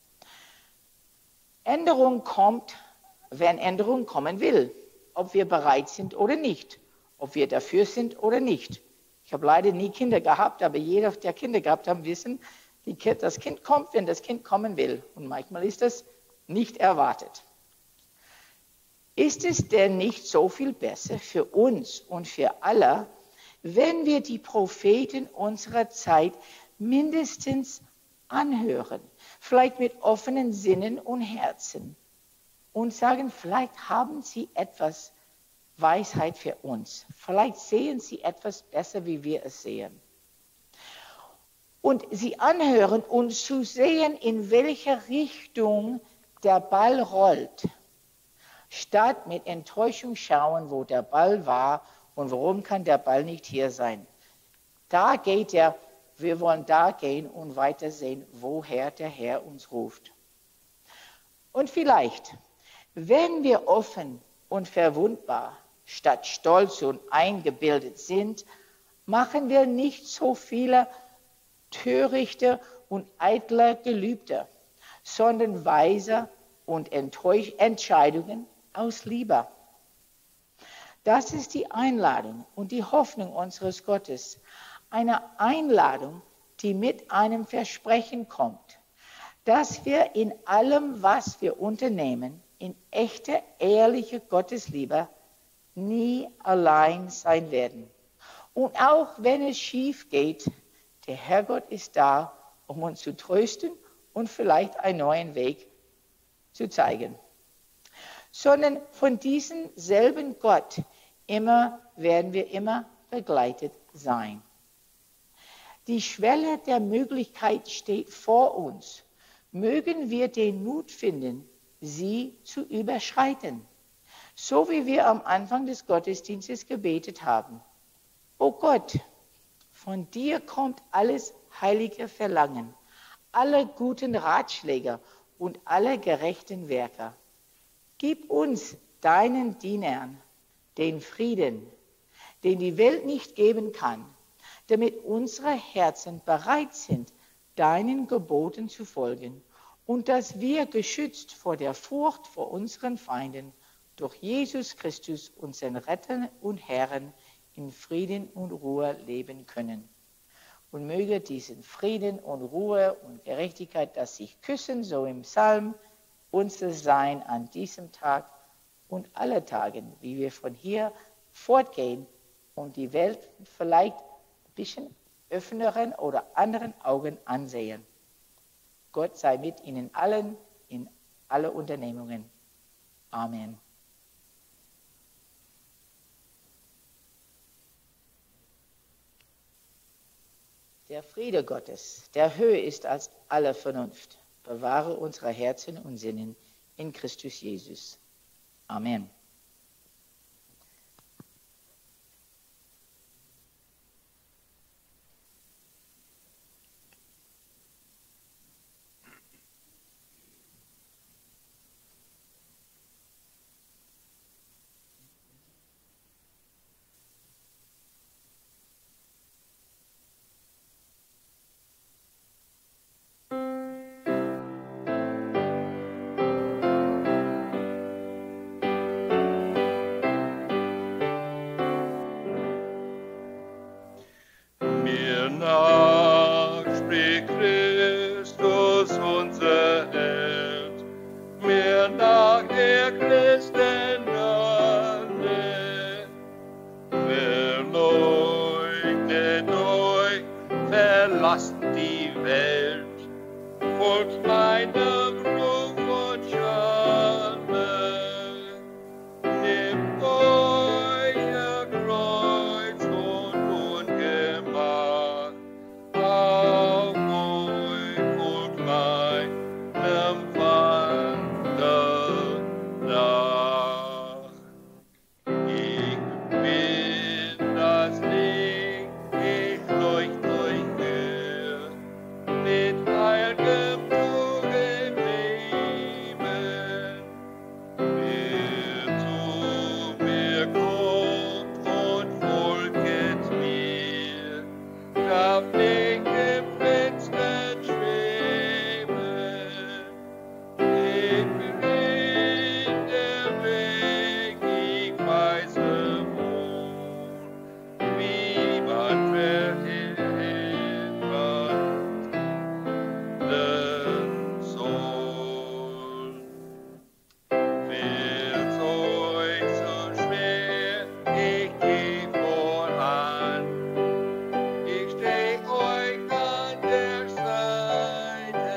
Änderung kommt, wenn Änderung kommen will, ob wir bereit sind oder nicht, ob wir dafür sind oder nicht. Ich habe leider nie Kinder gehabt, aber jeder, der Kinder gehabt hat, wissen, das Kind kommt, wenn das Kind kommen will. Und manchmal ist das nicht erwartet. Ist es denn nicht so viel besser für uns und für alle, wenn wir die Propheten unserer Zeit mindestens anhören, vielleicht mit offenen Sinnen und Herzen und sagen, vielleicht haben sie etwas Weisheit für uns. Vielleicht sehen sie etwas besser, wie wir es sehen. Und sie anhören und zu sehen, in welche Richtung der Ball rollt, statt mit Enttäuschung schauen, wo der Ball war und warum kann der Ball nicht hier sein. Da geht er, wir wollen da gehen und weitersehen, woher der Herr uns ruft. Und vielleicht, wenn wir offen und verwundbar statt stolz und eingebildet sind, machen wir nicht so viele törichte und eitle Gelübde, sondern weise und Entscheidungen aus Liebe. Das ist die Einladung und die Hoffnung unseres Gottes. Eine Einladung, die mit einem Versprechen kommt, dass wir in allem, was wir unternehmen, in echter, ehrlicher Gottesliebe nie allein sein werden. Und auch wenn es schief geht, der Herrgott ist da, um uns zu trösten und vielleicht einen neuen Weg zu zeigen. Sondern von diesem selben Gott werden wir immer begleitet sein. Die Schwelle der Möglichkeit steht vor uns. Mögen wir den Mut finden, sie zu überschreiten. So wie wir am Anfang des Gottesdienstes gebetet haben. O Gott, von dir kommt alles heilige Verlangen, alle guten Ratschläge und alle gerechten Werke. Gib uns, deinen Dienern, den Frieden, den die Welt nicht geben kann, damit unsere Herzen bereit sind, deinen Geboten zu folgen und dass wir geschützt vor der Furcht vor unseren Feinden durch Jesus Christus, unseren Retter und Herrn, in Frieden und Ruhe leben können. Und möge diesen Frieden und Ruhe und Gerechtigkeit, das sich küssen, so im Psalm, unser sein an diesem Tag und alle Tagen, wie wir von hier fortgehen und die Welt vielleicht ein bisschen öffneren oder anderen Augen ansehen. Gott sei mit Ihnen allen in alle Unternehmungen. Amen. Der Friede Gottes, der höher ist als alle Vernunft, bewahre unsere Herzen und Sinnen in Christus Jesus. Amen. verlassen die Welt, folgt meinem Ruf und Schande. Nehmt euer Kreuz und Ungemach auf euch, folgt meinem Wander nach. Ich bin das Licht, ich leucht euch für, mit heil'gem Tuch im Leben. Wer zu mir kommt und folget mir, darf nicht im Finstern schweben. Ich bin der Weg, ich weiß wohl, wie man verhindern soll. Wird's euch zu schwer, ich geh voran. Ich steh euch an der Seite.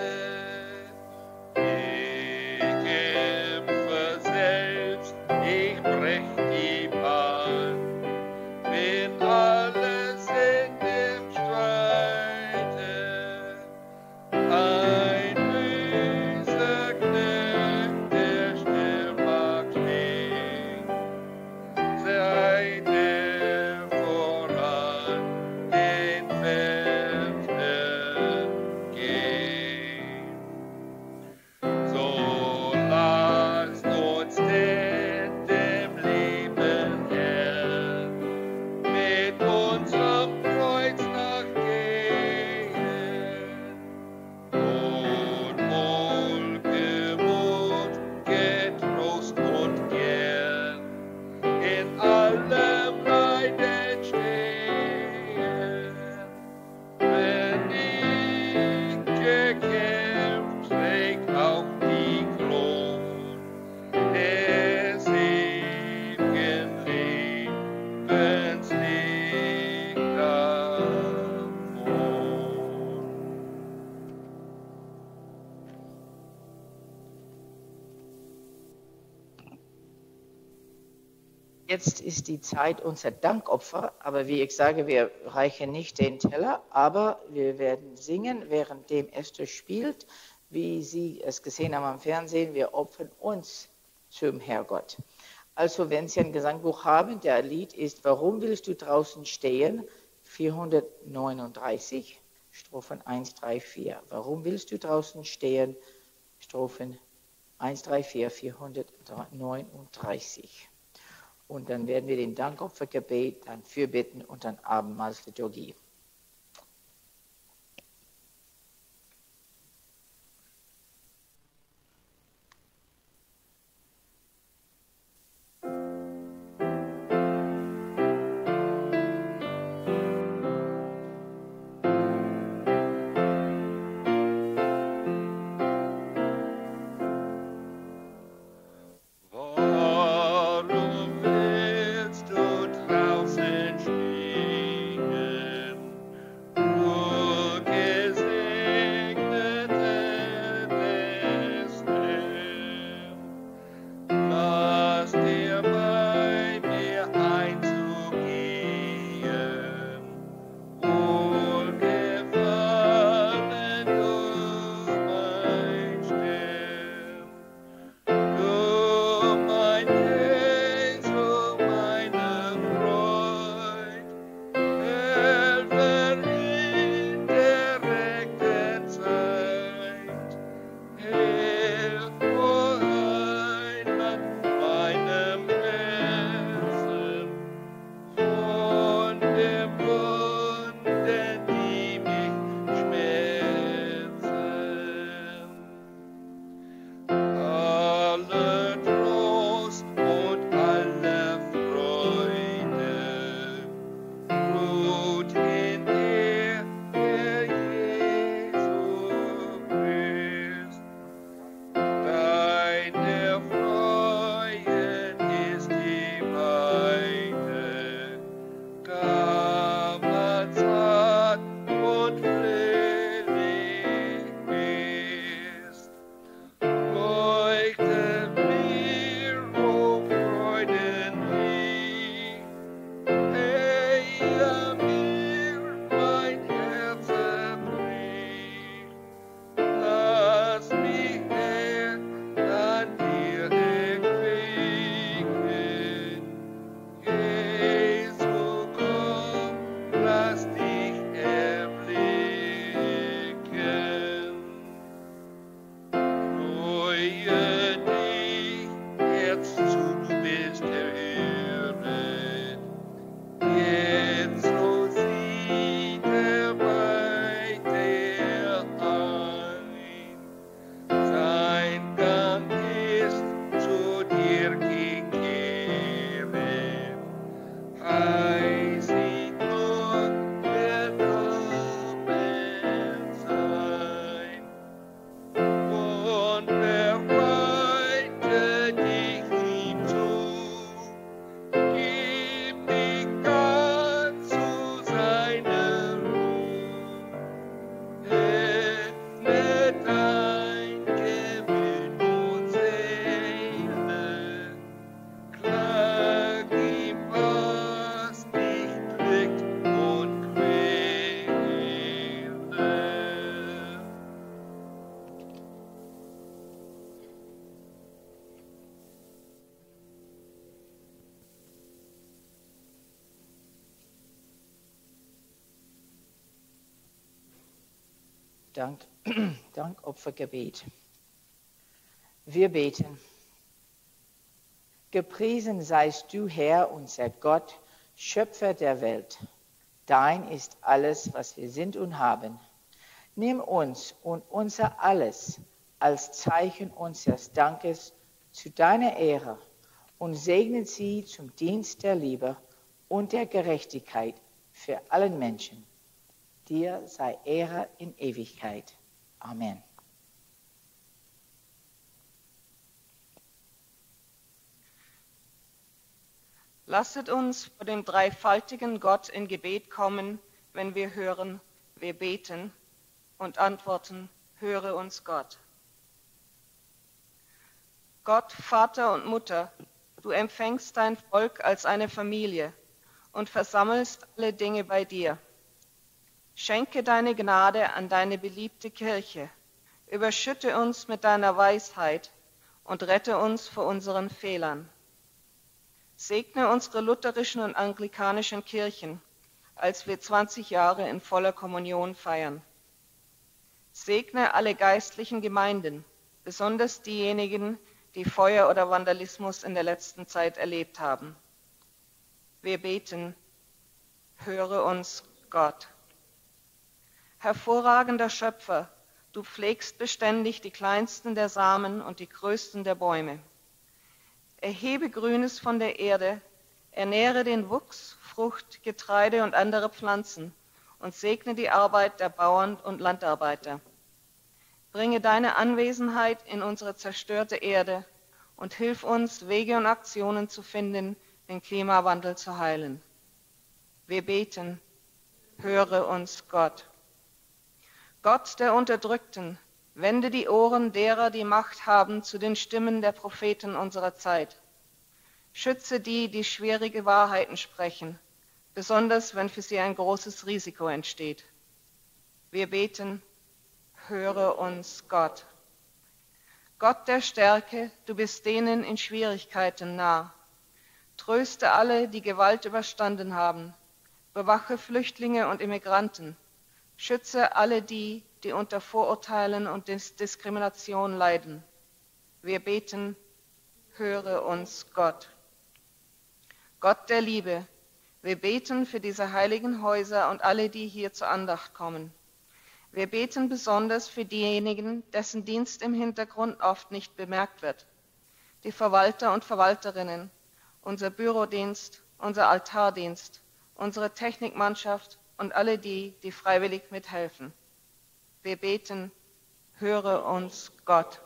Ich kämpfe selbst, ich brech die Bahn. Bin alles in dem Streite. Ein böser Knecht, der still mag stehen, seid ihr voran den Feldern gehen. So lasst uns denn dem lieben Herrn mit unserem Kreuz nachgehen. Und wohlgemut, getrost und gern in allem Leiden stehen. Wenn nicht gekämpft, trägt auch die Kron des ewigen Lebens Licht davon. Jetzt ist die Zeit unser Dankopfer, aber wie ich sage, wir reichen nicht den Teller, aber wir werden singen, währenddem Esther spielt, wie Sie es gesehen haben am Fernsehen, wir opfern uns zum Herrgott. Also wenn Sie ein Gesangbuch haben, der Lied ist Warum willst du draußen stehen? 439, Strophen 1, 3, 4. Warum willst du draußen stehen? Strophen 1, 3, 4, 439. Und dann werden wir den Dankopfergebet, dann Fürbitten und dann Abendmahlsliturgie. Warum willst du draußen stehen? Dankopfergebet. Wir beten. Gepriesen seist du, Herr, unser Gott, Schöpfer der Welt. Dein ist alles, was wir sind und haben. Nimm uns und unser Alles als Zeichen unseres Dankes zu deiner Ehre und segne sie zum Dienst der Liebe und der Gerechtigkeit für allen Menschen. Dir sei Ehre in Ewigkeit. Amen. Lasset uns vor dem dreifaltigen Gott in Gebet kommen, wenn wir hören, wir beten und antworten, höre uns Gott. Gott, Vater und Mutter, du empfängst dein Volk als eine Familie und versammelst alle Dinge bei dir. Schenke deine Gnade an deine beliebte Kirche, überschütte uns mit deiner Weisheit und rette uns vor unseren Fehlern. Segne unsere lutherischen und anglikanischen Kirchen, als wir 20 Jahre in voller Kommunion feiern. Segne alle geistlichen Gemeinden, besonders diejenigen, die Feuer oder Vandalismus in der letzten Zeit erlebt haben. Wir beten, höre uns Gott. Hervorragender Schöpfer, du pflegst beständig die kleinsten der Samen und die größten der Bäume. Erhebe Grünes von der Erde, ernähre den Wuchs, Frucht, Getreide und andere Pflanzen und segne die Arbeit der Bauern und Landarbeiter. Bringe deine Anwesenheit in unsere zerstörte Erde und hilf uns, Wege und Aktionen zu finden, den Klimawandel zu heilen. Wir beten, höre uns Gott. Gott der Unterdrückten, wende die Ohren derer, die Macht haben, zu den Stimmen der Propheten unserer Zeit. Schütze die, die schwierige Wahrheiten sprechen, besonders wenn für sie ein großes Risiko entsteht. Wir beten, höre uns Gott. Gott der Stärke, du bist denen in Schwierigkeiten nah. Tröste alle, die Gewalt überstanden haben. Bewache Flüchtlinge und Immigranten. Schütze alle die, die unter Vorurteilen und Diskrimination leiden. Wir beten, höre uns Gott. Gott der Liebe, wir beten für diese heiligen Häuser und alle, die hier zur Andacht kommen. Wir beten besonders für diejenigen, dessen Dienst im Hintergrund oft nicht bemerkt wird. Die Verwalter und Verwalterinnen, unser Bürodienst, unser Altardienst, unsere Technikmannschaft und alle die, die freiwillig mithelfen. Wir beten, höre uns Gott.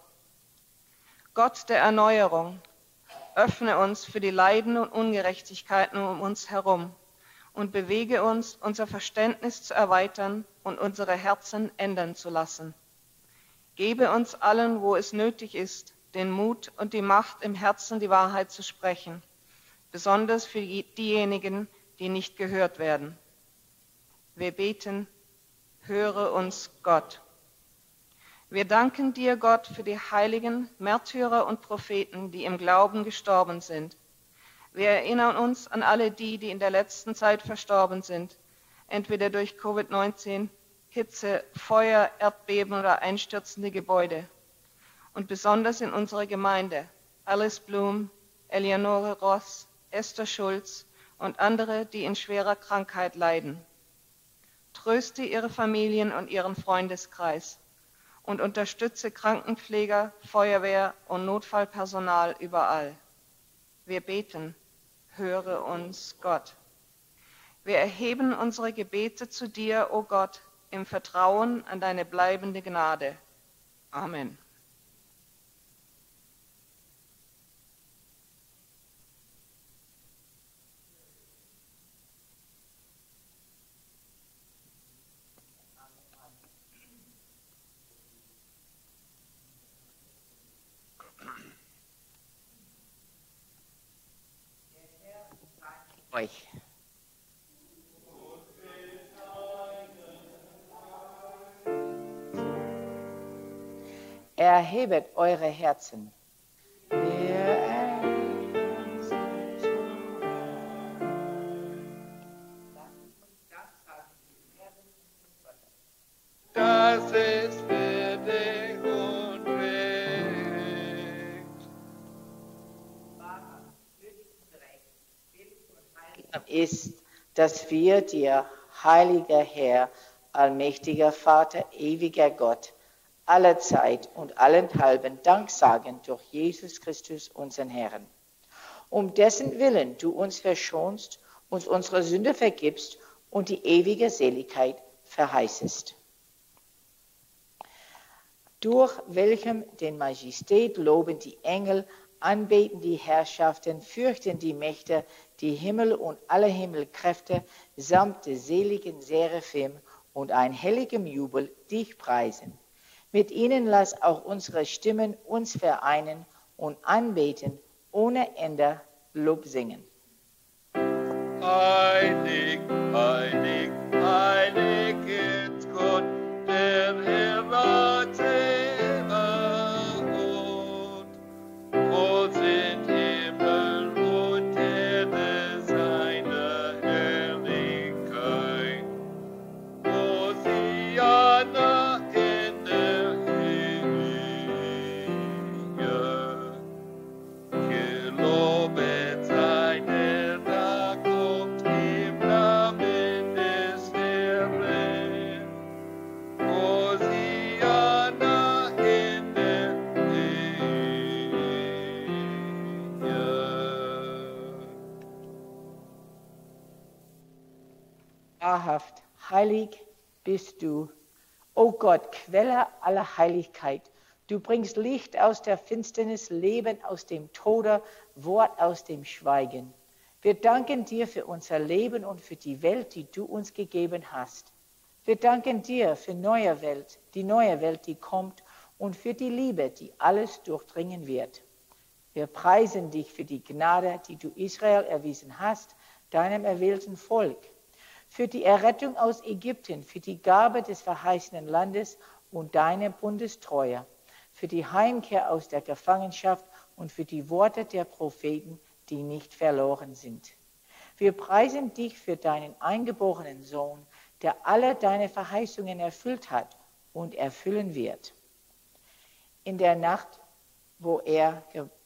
Gott der Erneuerung, öffne uns für die Leiden und Ungerechtigkeiten um uns herum und bewege uns, unser Verständnis zu erweitern und unsere Herzen ändern zu lassen. Gebe uns allen, wo es nötig ist, den Mut und die Macht, im Herzen die Wahrheit zu sprechen, besonders für diejenigen, die nicht gehört werden. Wir beten, höre uns Gott. Wir danken dir, Gott, für die Heiligen, Märtyrer und Propheten, die im Glauben gestorben sind. Wir erinnern uns an alle die, die in der letzten Zeit verstorben sind, entweder durch Covid-19, Hitze, Feuer, Erdbeben oder einstürzende Gebäude. Und besonders in unserer Gemeinde, Alice Blum, Eleonore Ross, Esther Schulz und andere, die in schwerer Krankheit leiden. Tröste ihre Familien und ihren Freundeskreis und unterstütze Krankenpfleger, Feuerwehr und Notfallpersonal überall. Wir beten, höre uns Gott. Wir erheben unsere Gebete zu dir, o Gott, im Vertrauen an deine bleibende Gnade. Amen. Euch. Erhebet eure Herzen. Das ist würdig und recht. Ist, dass wir dir, heiliger Herr, allmächtiger Vater, ewiger Gott, allerzeit und allenthalben Dank sagen durch Jesus Christus, unseren Herrn, um dessen Willen du uns verschonst, uns unsere Sünde vergibst und die ewige Seligkeit verheißest. Durch welchem den Majestät loben die Engel, anbeten die Herrschaften, fürchten die Mächte, die Himmel und alle Himmelkräfte samt des seligen Seraphim und ein helligem Jubel dich preisen. Mit ihnen lass auch unsere Stimmen uns vereinen und anbeten, ohne Ende Lob singen. Heilig, heilig, heilig ist Gott, der Herr war Zebaoth. Wo sind Himmel und Erde seiner Herrlichkeit? Hosianna in der Höhe. Gelobet sei der da kommt im Namen des Herrn. Hosianna in der Höhe. Wahrhaft, heilig bist du, o Gott, Quelle aller Heiligkeit. Du bringst Licht aus der Finsternis, Leben aus dem Tode, Wort aus dem Schweigen. Wir danken dir für unser Leben und für die Welt, die du uns gegeben hast. Wir danken dir für die neue Welt, die kommt, und für die Liebe, die alles durchdringen wird. Wir preisen dich für die Gnade, die du Israel erwiesen hast, deinem erwählten Volk, für die Errettung aus Ägypten, für die Gabe des verheißenen Landes und deine Bundestreue, für die Heimkehr aus der Gefangenschaft und für die Worte der Propheten, die nicht verloren sind. Wir preisen dich für deinen eingeborenen Sohn, der alle deine Verheißungen erfüllt hat und erfüllen wird. In der Nacht, wo er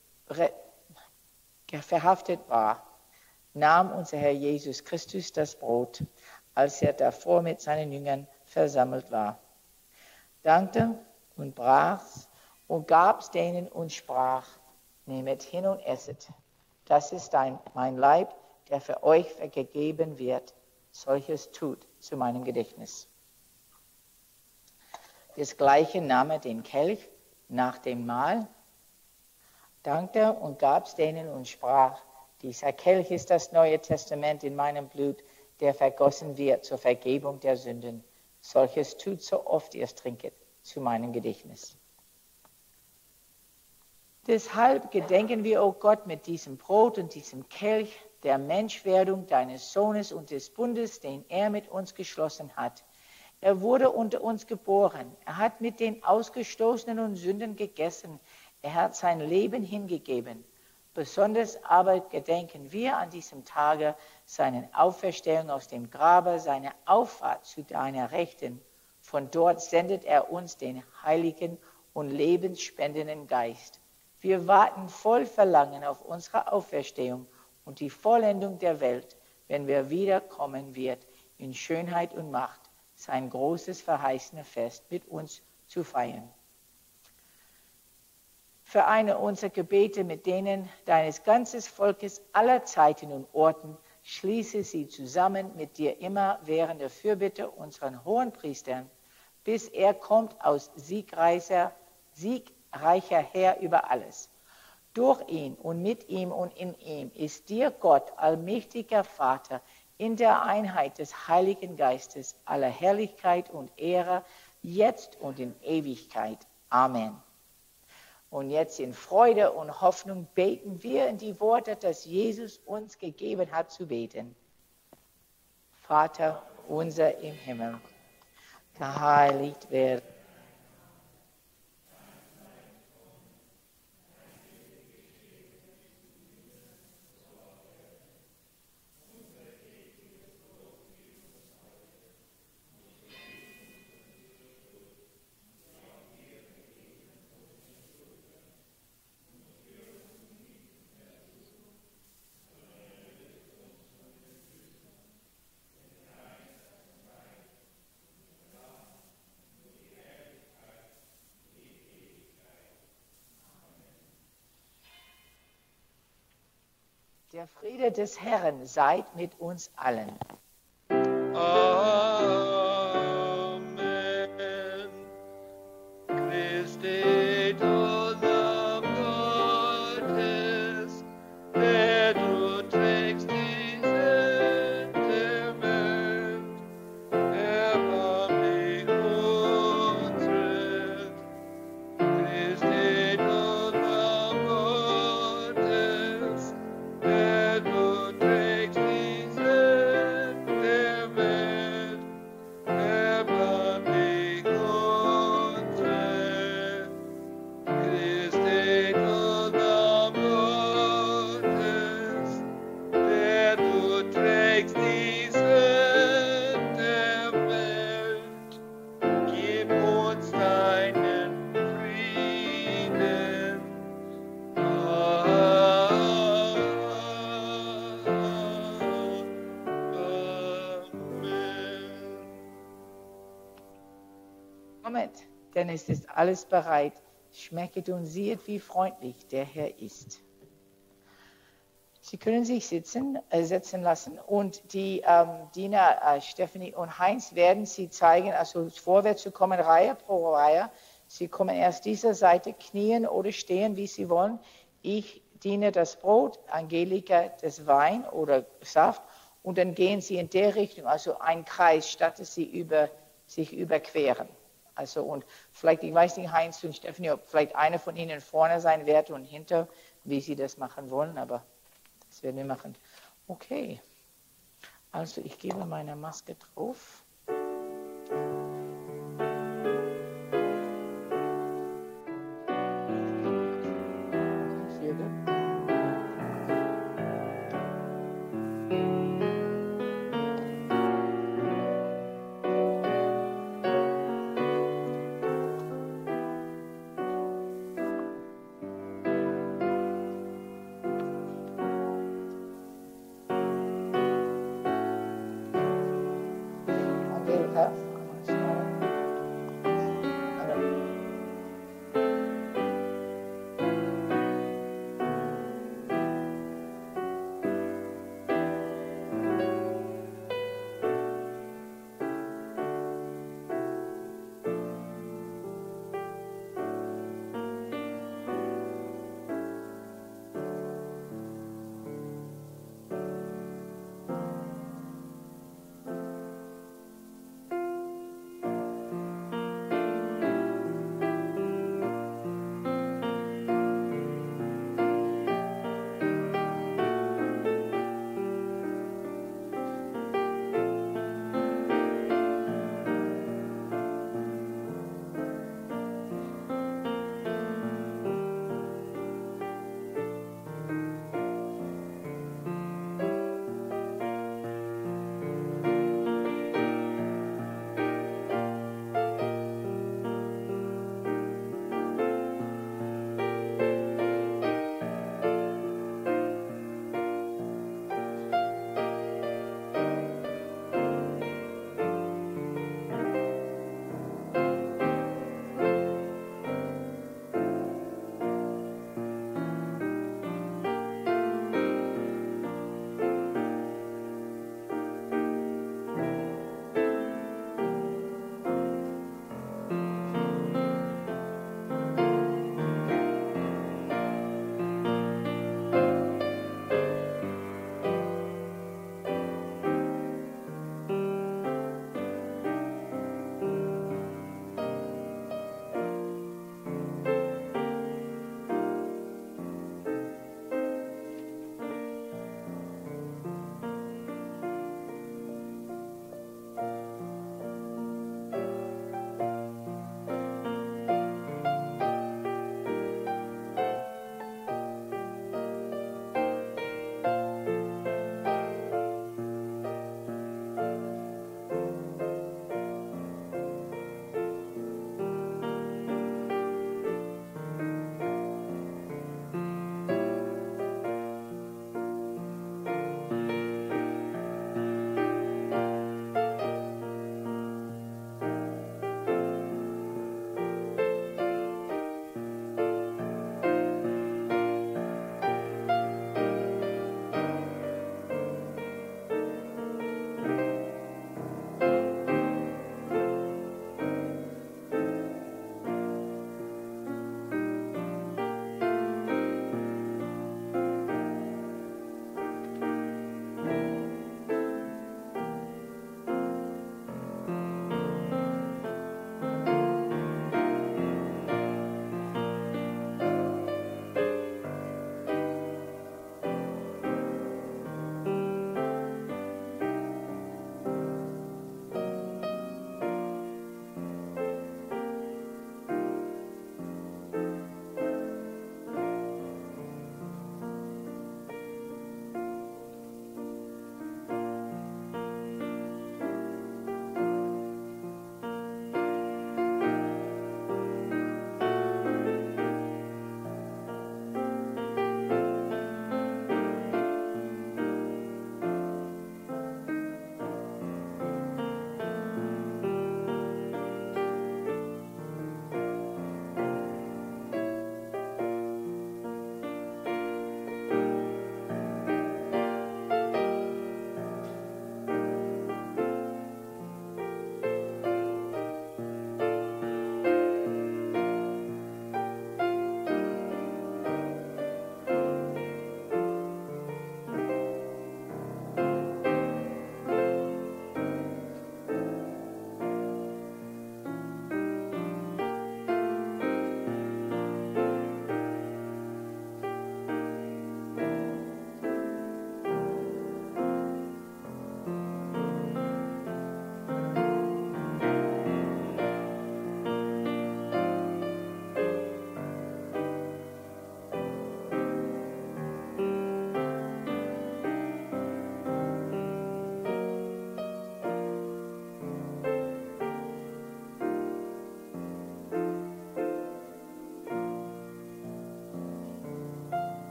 verhaftet war, nahm unser Herr Jesus Christus das Brot, als er davor mit seinen Jüngern versammelt war, dankte und brach's und gab's denen und sprach: Nehmet hin und esset. Das ist mein Leib, der für euch gegeben wird. Solches tut zu meinem Gedächtnis. Desgleichen nahm er den Kelch nach dem Mahl, dankte und gab's denen und sprach: Dieser Kelch ist das Neue Testament in meinem Blut. der vergossen wird zur Vergebung der Sünden. Solches tut, so oft ihr es trinket, zu meinem Gedächtnis. Deshalb gedenken wir, o Gott, mit diesem Brot und diesem Kelch der Menschwerdung deines Sohnes und des Bundes, den er mit uns geschlossen hat. Er wurde unter uns geboren. Er hat mit den Ausgestoßenen und Sünden gegessen. Er hat sein Leben hingegeben. Besonders aber gedenken wir an diesem Tage seine Auferstehung aus dem Grabe, seine Auffahrt zu deiner Rechten. Von dort sendet er uns den heiligen und lebensspendenden Geist. Wir warten voll Verlangen auf unsere Auferstehung und die Vollendung der Welt, wenn wir wiederkommen wird, in Schönheit und Macht, sein großes verheißenes Fest mit uns zu feiern. Vereine unsere Gebete mit denen deines ganzen Volkes aller Zeiten und Orten, schließe sie zusammen mit dir immerwährende Fürbitte unseren Hohenpriestern, bis er kommt aus siegreicher Herr über alles. Durch ihn und mit ihm und in ihm ist dir Gott, allmächtiger Vater, in der Einheit des Heiligen Geistes aller Herrlichkeit und Ehre, jetzt und in Ewigkeit. Amen. Und jetzt in Freude und Hoffnung beten wir in die Worte, das Jesus uns gegeben hat zu beten. Vater unser im Himmel, geheiligt werde. Der Friede des Herrn seid mit uns allen. Amen. Christi, du Lamm Gottes, der du trägst die Sünde Welt, erbarmlich unsere. Christi, du Lamm Gottes, der du trägst die Sünde Welt, erbarmlich unsere. Christi, du Lamm Gottes, der du trägst die Sünde Welt, gib uns deinen Frieden. Kommet, denn es ist alles bereit. Schmecket und sehet, wie freundlich der Herr ist. Sie können sich setzen lassen und die Diener Stephanie und Heinz werden Sie zeigen, also vorwärts zu kommen, Reihe pro Reihe. Sie kommen erst dieser Seite, knien oder stehen, wie Sie wollen. Ich diene das Brot, Angelika das Wein oder Saft und dann gehen Sie in der Richtung, also ein Kreis, statt dass Sie sich überqueren. Also und vielleicht, ich weiß nicht, Heinz und Stephanie, ob vielleicht einer von Ihnen vorne sein wird und hinter, wie Sie das machen wollen, aber das werden wir machen. Okay, also ich gebe meine Maske drauf. Sehr gut.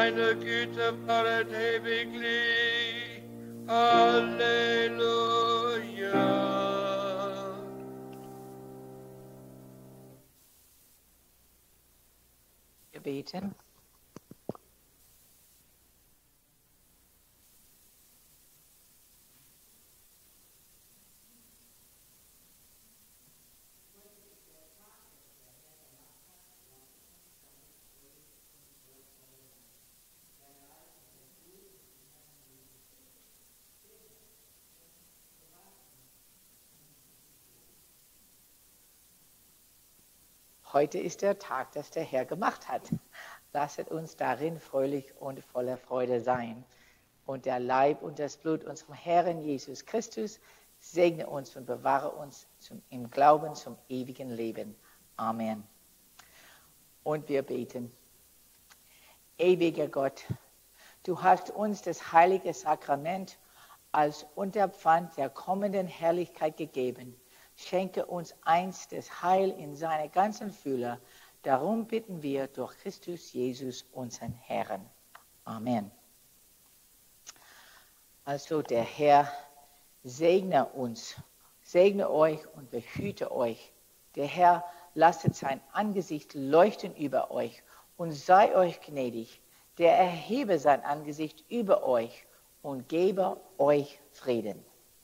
Deine Güte wallet ewiglich. Halleluja. Wir beten. Heute ist der Tag, das der Herr gemacht hat. Lasset uns darin fröhlich und voller Freude sein. Und der Leib und das Blut unserem Herrn Jesus Christus segne uns und bewahre uns im Glauben zum ewigen Leben. Amen. Und wir beten. Ewiger Gott, du hast uns das heilige Sakrament als Unterpfand der kommenden Herrlichkeit gegeben. Schenke uns einst das Heil in seiner ganzen Fülle. Darum bitten wir durch Christus Jesus, unseren Herrn. Amen. Also der Herr segne uns, segne euch und behüte euch. Der Herr lasset sein Angesicht leuchten über euch und sei euch gnädig. Der erhebe sein Angesicht über euch und gebe euch Frieden.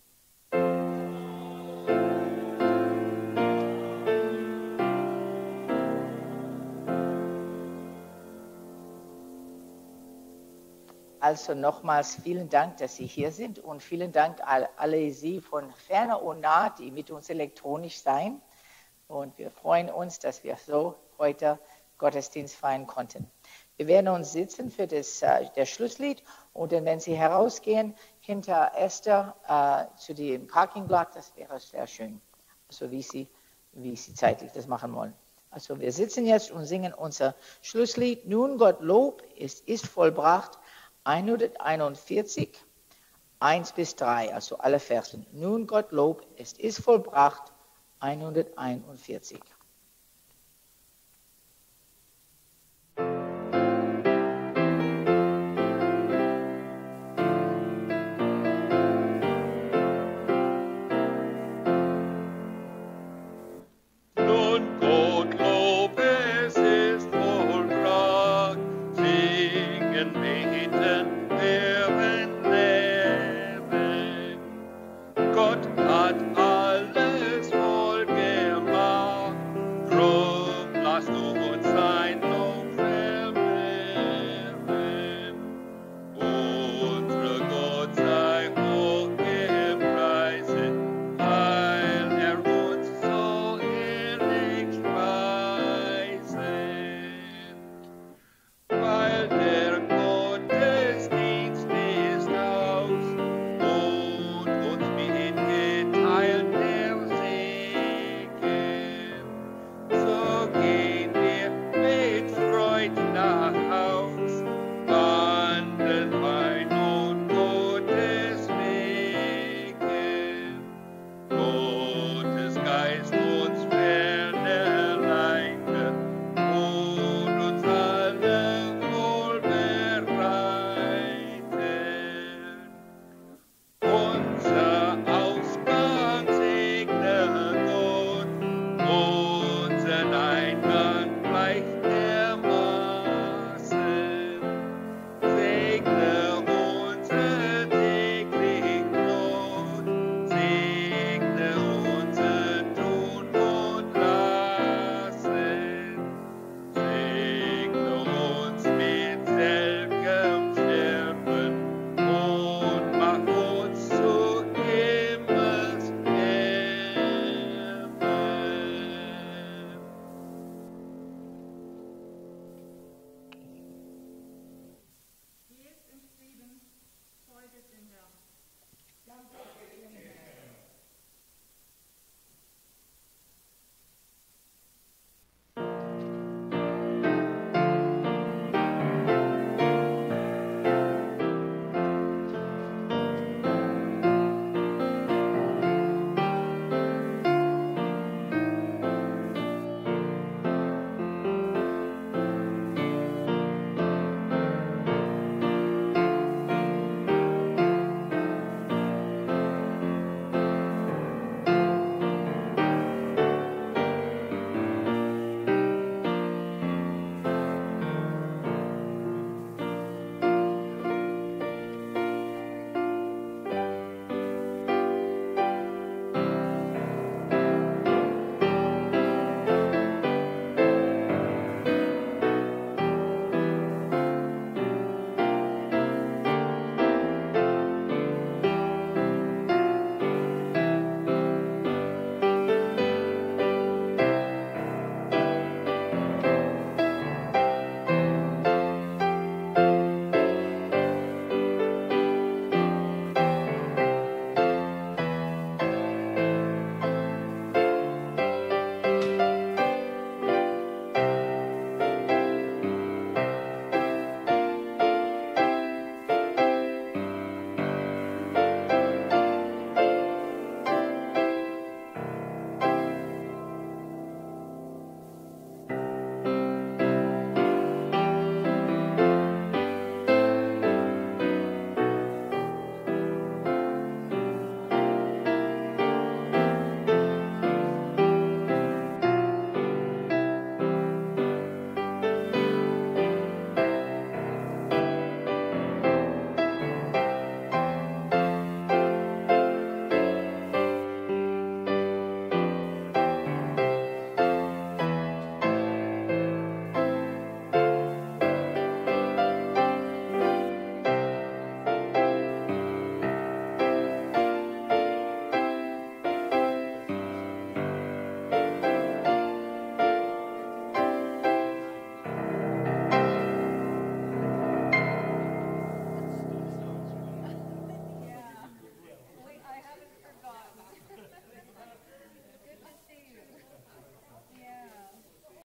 Also nochmals vielen Dank, dass Sie hier sind und vielen Dank an alle Sie von ferne und nah, die mit uns elektronisch sein. Und wir freuen uns, dass wir so heute Gottesdienst feiern konnten. Wir werden uns sitzen für das Schlusslied und dann, wenn Sie herausgehen, hinter Esther zu dem Parkinglot, das wäre sehr schön. Also wie Sie zeitlich das machen wollen. Also wir sitzen jetzt und singen unser Schlusslied. Nun Gott Lob, es ist vollbracht. 141, 1 bis 3, also alle Versen. Nun Gott Lob, es ist vollbracht. 141.